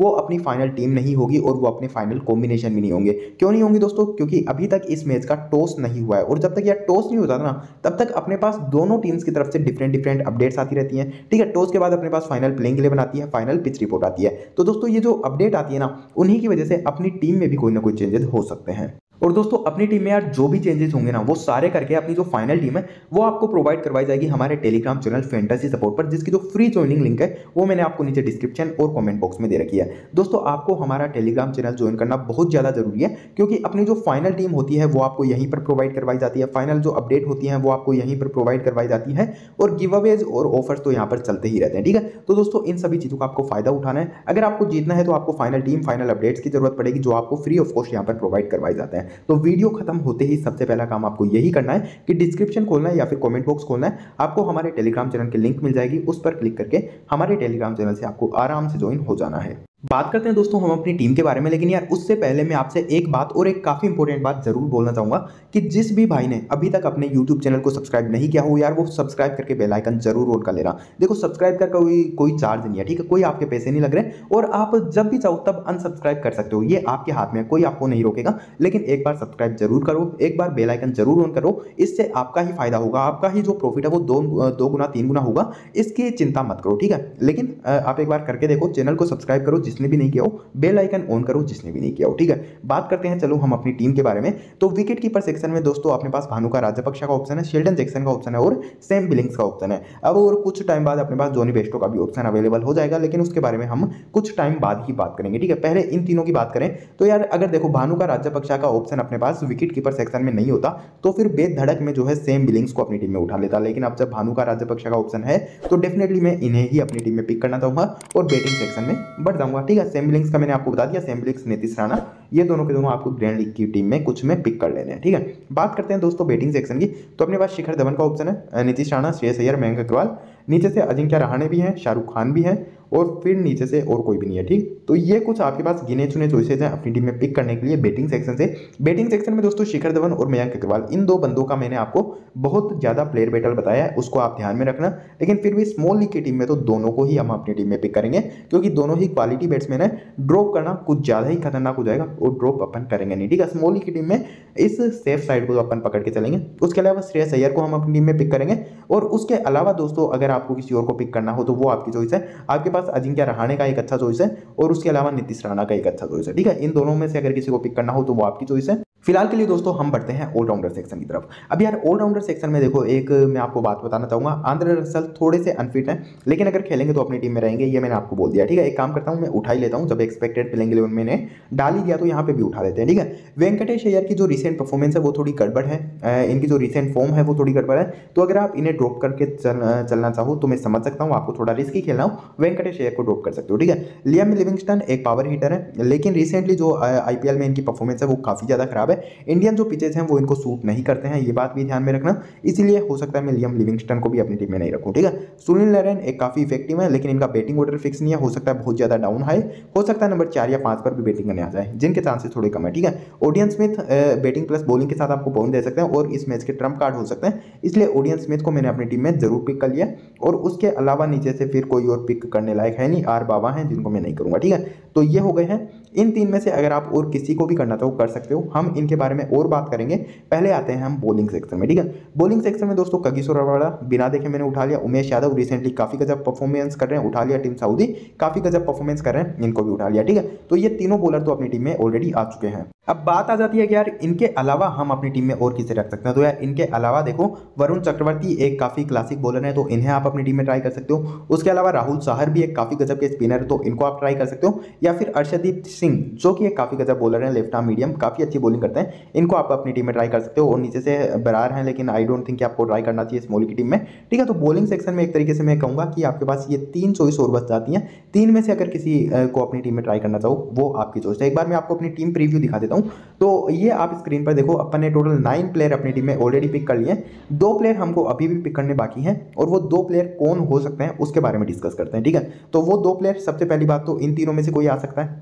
वो अपनी फाइनल टीम नहीं होगी और वो अपने फाइनल कॉम्बिनेशन भी नहीं होंगे। क्यों नहीं होंगे दोस्तों? क्योंकि अभी तक इस मैच का टॉस नहीं हुआ है, और जब तक यह टॉस नहीं होता ना तब तक अपने पास दोनों टीम्स की तरफ से डिफरेंट अपडेट्स आती रहती हैं। ठीक है, टॉस के बाद अपने पास फाइनल प्लेइंग 11 आती है, फाइनल पिच रिपोर्ट आती है। तो दोस्तों ये जो अपडेट आती है ना, उन्हीं की वजह से अपनी टीम में भी कोई ना कोई चेंजेस हो सकते हैं। और दोस्तों अपनी टीम में यार जो भी चेंजेस होंगे ना, वो सारे करके अपनी जो फाइनल टीम है वो आपको प्रोवाइड करवाई जाएगी हमारे टेलीग्राम चैनल फैंटेसी सपोर्ट पर, जिसकी जो फ्री ज्वाइनिंग लिंक है वो मैंने आपको नीचे डिस्क्रिप्शन और कमेंट बॉक्स में दे रखी है। दोस्तों आपको हमारा टेलीग्राम चैनल ज्वाइन करना बहुत ज़्यादा जरूरी है, क्योंकि अपनी जो फाइनल टीम होती है वो आपको यहीं पर प्रोवाइड करवाई जाती है, फाइनल जो अपडेट होती है वो आपको यहीं पर प्रोवाइड करवाई जाती है, और गिव अवेज और ऑफर्स तो यहाँ पर चलते ही रहते हैं। ठीक है, तो दोस्तों इन सभी चीज़ों का आपको फायदा उठाना है। अगर आपको जीतना है तो आपको फाइनल टीम, फाइनल अपडेट्स की जरूरत पड़ेगी, जो आपको फ्री ऑफ कॉस्ट यहाँ पर प्रोवाइड करवाए जाते हैं। तो वीडियो खत्म होते ही सबसे पहला काम आपको यही करना है कि डिस्क्रिप्शन खोलना है या फिर कमेंट बॉक्स खोलना है, आपको हमारे टेलीग्राम चैनल की लिंक मिल जाएगी, उस पर क्लिक करके हमारे टेलीग्राम चैनल से आपको आराम से ज्वाइन हो जाना है। बात करते हैं दोस्तों हम अपनी टीम के बारे में, लेकिन यार उससे पहले मैं आपसे एक बात और एक काफी इंपॉर्टेंट बात जरूर बोलना चाहूंगा कि जिस भी भाई ने अभी तक अपने YouTube चैनल को सब्सक्राइब नहीं किया हो यार, वो सब्सक्राइब करके बेल आइकन जरूर ऑन कर लेना। देखो सब्सक्राइब कर कोई चार्ज नहीं है, ठीक है, कोई आपके पैसे नहीं लग रहे, और आप जब भी चाहो तब अनसब्सक्राइब कर सकते हो, ये आपके हाथ में है, कोई आपको नहीं रोकेगा। लेकिन एक बार सब्सक्राइब जरूर करो, एक बार बेल आइकन जरूर ऑन करो, इससे आपका ही फायदा होगा, आपका ही जो प्रॉफिट है वो दो गुना 3 गुना होगा, इसकी चिंता मत करो। ठीक है, लेकिन आप एक बार करके देखो, चैनल को सब्सक्राइब करो जिसने भी नहीं किया हो, बेल आइकन ऑन करो जिसने भी नहीं किया हो। ठीक है, बात करते हैं चलो हम अपनी टीम के बारे में। तो विकेट कीपर सेक्शन में दोस्तों अपने पास भानुका राजपक्षा का ऑप्शन है, शेल्डन जैक्सन का ऑप्शन है और सैम बिलिंग्स का ऑप्शन है। अब और कुछ टाइम बाद अपने पास जॉनी बेस्टो का भी ऑप्शन अवेलेबल हो जाएगा, लेकिन उसके बारे में हम कुछ टाइम बाद ही बात करेंगे। ठीक है, पहले इन तीनों की बात करें तो यार अगर देखो भानुका राजपक्षा का ऑप्शन अपने पास विकेट कीपर सेक्शन में नहीं होता तो फिर बेधड़क में जो है सैम बिलिंग्स को अपनी टीम में उठा लेता, लेकिन अब जब भानुका राजपक्षा का ऑप्शन है तो डेफिनेटली मैं इन्हें ही अपनी टीम में पिक करना चाहूंगा और बैटिंग सेक्शन में बढ़ जाऊंगा। ठीक है, सैम बिलिंग्स का मैंने आपको बता दिया, सैम बिलिंग्स, नीतीश राणा, ये दोनों के दोनों आपको ग्रैंड लीग की टीम में कुछ में पिक कर लेने हैं। ठीक है, बात करते हैं दोस्तों बैटिंग सेक्शन की। तो अपने पास शिखर धवन का ऑप्शन है, नीतीश राणा, श्रेयस अय्यर, मयंक अग्रवाल, नीचे से अजिंक्य रहाणे भी हैं, शाहरुख खान भी हैं, और फिर नीचे से और कोई भी नहीं है। ठीक, तो ये कुछ आपके पास गिने चुने चॉइसेस हैं अपनी टीम में पिक करने के लिए बैटिंग सेक्शन से। बैटिंग सेक्शन में दोस्तों शिखर धवन और मयंक अग्रवाल, इन दो बंदों का मैंने आपको बहुत ज्यादा प्लेयर बैटल बताया है, उसको आप ध्यान में रखना। लेकिन फिर भी स्मॉल लीग की टीम में तो दोनों को ही हम अपनी टीम में पिक करेंगे, क्योंकि दोनों ही क्वालिटी बैट्समैन है। ड्रॉप करना कुछ ज्यादा ही खतरनाक हो जाएगा और ड्रॉप अपन करेंगे नहीं। ठीक है, स्मॉल लीग की टीम में इस सेफ साइड को अपन पकड़ के चलेंगे। उसके अलावा श्रेयस अय्यर को हम अपनी टीम में पिक करेंगे, और उसके अलावा दोस्तों अगर आपको किसी और को पिक करना हो तो वो आपकी चॉइस है। आपके पास अजिंक्य रहाणे का एक अच्छा चॉइस है और उसके अलावा नीतीश राणा का एक अच्छा चॉइस है। ठीक है, इन दोनों में से अगर किसी को पिक करना हो तो वो आपकी चॉइस है। फिलहाल के लिए दोस्तों हम बढ़ते हैं ऑलराउंडर सेक्शन की तरफ। अब यार ऑलराउंडर सेक्शन में देखो एक मैं आपको बात बताना चाहूंगा, आंद्रे रसल थोड़े से अनफिट हैं, लेकिन अगर खेलेंगे तो अपनी टीम में रहेंगे, ये मैंने आपको बोल दिया। ठीक है, एक काम करता हूं मैं उठा ही लेता हूं, जब एक्सपेक्टेड प्लेइंग 11 मैंने डाल ही दिया तो यहाँ पे भी उठा लेते हैं। ठीक है, वेंकटेश अय्यर की जो रिसेंट परफॉर्मेंस है वो थोड़ी गड़बड़ है, इनकी जो रिसेंट फॉर्म है वो थोड़ी गड़बड़ है, तो अगर आप इन्हें ड्रॉप करके चलना चाहो तो मैं समझ सकता हूँ, आपको थोड़ा रिस्की खेलना हो, वेंकटेश अय्यर को ड्रॉप कर सकते हो। ठीक है, लियाम लिविंगस्टन एक पावर हिटर है, लेकिन रिसेंटली जो आईपीएल में इनकी परफॉर्मेंस है वो काफी ज्यादा खराब है। इंडियन जो पिचेज हैं वो इनको सूट नहीं करते हैं, ये बात भी ध्यान में रखना, इसीलिए हो सकता है मैं लियाम लिविंगस्टन को भी अपनी टीम में नहीं रखूं। ठीक है, सुनील नारायण एक काफी इफेक्टिव है, लेकिन इनका बैटिंग ऑर्डर फिक्स नहीं है, हो सकता है बहुत ज्यादा डाउन हाई, हो सकता है नंबर 4 या 5 पर भी बैटिंग करने आ जाए, जिनके चांसेस थोड़े कम है। ठीक है, Odean Smith batting plus bowling के साथ आपको पॉइंट दे सकते हैं और इस मैच के ट्रम्प कार्ड हो सकते हैं, इसलिए ओडियन स्मिथ को मैंने अपनी टीम में जरूर पिक कर लिया, और उसके अलावा नीचे से फिर कोई और पिक करने लायक है नहीं, आर बाबा हैं जिनको मैं नहीं करूंगा। ठीक है, तो ये हो गए हैं। इन तीन में से अगर आप और किसी को भी करना चाहो कर सकते हो, हम इनके बारे में और बात करेंगे। पहले आते हैं हम बॉलिंग सेक्शन में। ठीक है, बॉलिंग सेक्शन में दोस्तों कगिसो रबाड़ा बिना देखे मैंने उठा लिया, उमेश यादव रिसेंटली काफी गजब परफॉर्मेंस कर रहे हैं, उठा लिया, टीम सऊदी काफी गजब परफॉर्मेंस कर रहे हैं, इनको भी उठा लिया। ठीक है, तो ये तीनों बॉलर तो अपनी टीम में ऑलरेडी आ चुके हैं। अब बात आ जाती है कि यार इनके अलावा हम अपनी टीम में और किसे रख सकते हैं, तो यार इनके अलावा देखो वरुण चक्रवर्ती एक काफी क्लासिक बॉलर है, तो इन्हें आप अपनी टीम में ट्राई कर सकते हो। उसके अलावा राहुल साहर भी एक काफी गजब के स्पिनर है, तो इनको आप ट्राई कर सकते हो, या फिर अर्शदीप सिंह जो कि एक काफी गजब बॉलर है, लेफ्ट आर्म मीडियम, काफी अच्छी बॉलिंग करते हैं, इनको आप अपनी टीम में ट्राई कर सकते हो। और नीचे से बरार हैं, लेकिन आई डोंट थिंक आपको ट्राई करना चाहिए स्मॉल की टीम में। ठीक है, तो बॉलिंग सेक्शन में एक तरीके से मैं कहूंगा कि आपके पास ये 3 चॉइस और बच जाती हैं, 3 में से अगर किसी को अपनी टीम में ट्राई करना चाहो वो आपकी चॉइस है। एक बार मैं आपको अपनी टीम प्रीव्यू दिखा देता हूँ, तो ये आप स्क्रीन पर देखो, अपन ने टोटल 9 प्लेयर अपनी टीम में ऑलरेडी पिक कर लिए हैं, 2 प्लेयर हमको अभी भी पिक करने बाकी हैं, और वो 2 प्लेयर कौन हो सकते हैं उसके बारे में डिस्कस करते हैं। ठीक है, तो वो 2 प्लेयर, सबसे पहली बात तो इन तीनों में से कोई आ सकता है। ठीक है,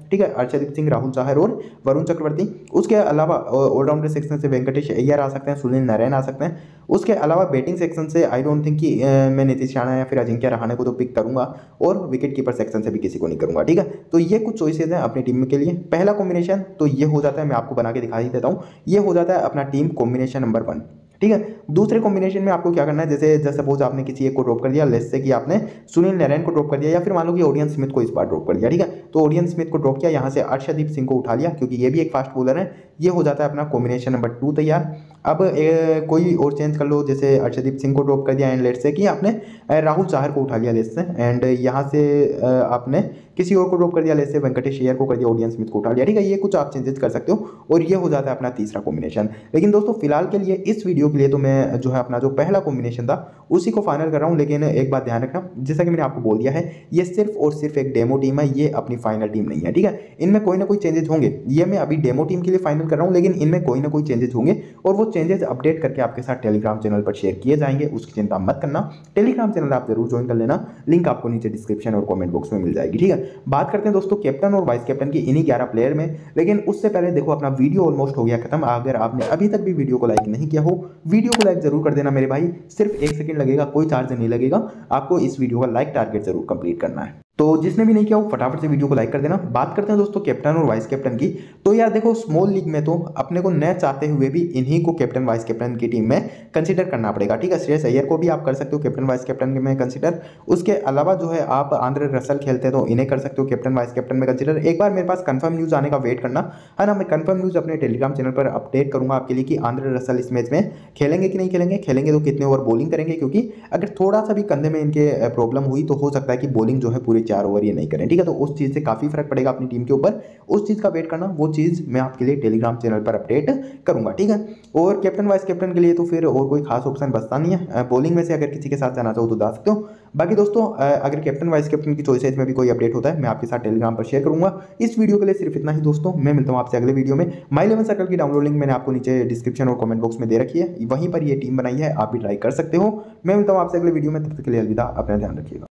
अर्शदीप सिंह, राहुल चाहर और वरुण चक्रवर्ती। उसके अलावा ऑलराउंडर सेक्शन से वेंकटेश अय्यर आ सकते हैं, सुनील नारायण आ सकते हैं। उसके अलावा बैटिंग सेक्शन से आई डोंट थिंक कि मैं नीतीश राणा या फिर अजिंक्य रहाणे को तो पिक करूंगा, और विकेट कीपर सेक्शन से भी किसी को नहीं करूंगा, ठीक है। तो ये कुछ चॉइसेस हैं अपनी टीम के लिए। पहला कॉम्बिनेशन तो ये हो जाता है, मैं आपको बना के दिखा ही देता हूँ, ये हो जाता है अपना टीम कॉम्बिनेशन नंबर 1, ठीक है। दूसरे कॉम्बिनेशन में आपको क्या करना है, जैसे सपोज आपने किसी एक को ड्रॉप कर दिया, लेट्स से कि आपने सुनील नारायण को ड्रॉप कर दिया, या फिर मान लो कि ओडियन स्मिथ को इस बार ड्रॉप कर दिया, ठीक है। तो ओडियन स्मिथ को ड्रॉप किया, यहाँ से अर्शदीप सिंह को उठा लिया क्योंकि ये भी एक फास्ट बॉलर है। ये हो जाता है अपना कॉम्बिनेशन नंबर 2 तैयार। अब कोई और चेंज कर लो, जैसे अर्शदीप सिंह को ड्रॉप कर दिया एंड लेट्स से कि आपने राहुल चाहर को उठा लिया लेट्स से, एंड यहाँ से आपने किसी और को ड्रॉप कर दिया, लेट्स से वेंकटेश अय्यर को कर दिया, ओडियन स्मिथ को उठा लिया, ठीक है। ये कुछ आप चेंजेस कर सकते हो और ये हो जाता है अपना तीसरा कॉम्बिनेशन। लेकिन दोस्तों फिलहाल के लिए इस वीडियो के लिए तो मैं जो है अपना जो पहला कॉम्बिनेशन था उसी को फाइनल कर रहा हूँ। लेकिन एक बात ध्यान रखना, जैसा कि मैंने आपको बोल दिया है, ये सिर्फ और सिर्फ एक डेमो टीम है, ये अपनी फाइनल टीम नहीं है, ठीक है। इनमें कोई ना कोई चेंजेस होंगे, ये मैं अभी डेमो टीम के लिए फाइनल कर रहा हूँ, लेकिन इनमें कोई ना कोई चेंजेस होंगे और वो चेंजेस अपडेट करके आपके साथ टेलीग्राम चैनल पर शेयर किए जाएंगे, उसकी चिंता मत करना। टेलीग्राम चैनल आप जरूर ज्वाइन कर लेना, लिंक आपको नीचे डिस्क्रिप्शन और कमेंट बॉक्स में मिल जाएगी, ठीक है। बात करते हैं दोस्तों कैप्टन और वाइस कैप्टन की इन्हीं 11 प्लेयर में, लेकिन उससे पहले देखो अपना वीडियो ऑलमोस्ट हो गया खत्म। अगर आपने अभी तक भी वीडियो को लाइक नहीं किया हो, वीडियो को लाइक जरूर कर देना मेरे भाई, सिर्फ 1 सेकंड लगेगा, कोई चार्ज नहीं लगेगा, आपको इस वीडियो का लाइक टारगेट जरूर कंप्लीट करना है। तो जिसने भी नहीं किया वो फटाफट से वीडियो को लाइक कर देना। बात करते हैं दोस्तों कैप्टन और वाइस कैप्टन की। तो यार देखो स्मॉल लीग में तो अपने को न चाहते हुए भी इन्हीं को कैप्टन वाइस कैप्टन की टीम में कंसीडर करना पड़ेगा, ठीक है। श्रेयस अय्यर को भी आप कर सकते हो कैप्टन वाइस कैप्टन में कंसीडर। उसके अलावा जो है आप आंद्रे रसल खेलते हैं तो इन्हें कर सकते हो कैप्टन वाइस कैप्टन में कंसीडर। एक बार मेरे पास कंफर्म न्यूज़ आने का वेट करना है ना, मैं कंफर्म न्यूज़ अपने टेलीग्राम चैनल पर अपडेट करूंगा आपके लिए कि आंद्रे रसल इस मैच में खेलेंगे कि नहीं खेलेंगे, खेलेंगे तो कितने ओवर बॉलिंग करेंगे, क्योंकि अगर थोड़ा सा भी कंधे में इनके प्रॉब्लम हुई तो हो सकता है कि बॉलिंग जो है पूरे 4 ओवर ये नहीं करें, ठीक है। तो उस चीज़ से काफ़ी फर्क पड़ेगा अपनी टीम के ऊपर, उस चीज़ का वेट करना, वो चीज़ मैं आपके लिए टेलीग्राम चैनल पर अपडेट करूंगा, ठीक है। और कैप्टन वाइस कैप्टन के लिए तो फिर और कोई खास ऑप्शन बचता नहीं है, बॉलिंग में से अगर किसी के साथ जाना चाहो तो जा सकते हो। बाकी दोस्तों अगर कैप्टन वाइस कैप्टन की चॉइसेज में भी कोई अपडेट होता है मैं आपके साथ टेलीग्राम पर शेयर करूंगा। इस वीडियो के लिए सिर्फ इतना ही दोस्तों, मैं मिलता हूं आपसे अगले वीडियो में। माई 11 सर्कल की डाउनलोड लिंक मैंने आपको नीचे डिस्क्रिप्शन और कमेंट बॉक्स में दे रखी है, वहीं पर ये टीम बनाई है, आप भी ट्राई कर सकते हो। मैं मिलता हूं आपसे अगले वीडियो में, तब तक के लिए अलविदा, अपना ध्यान रखिएगा।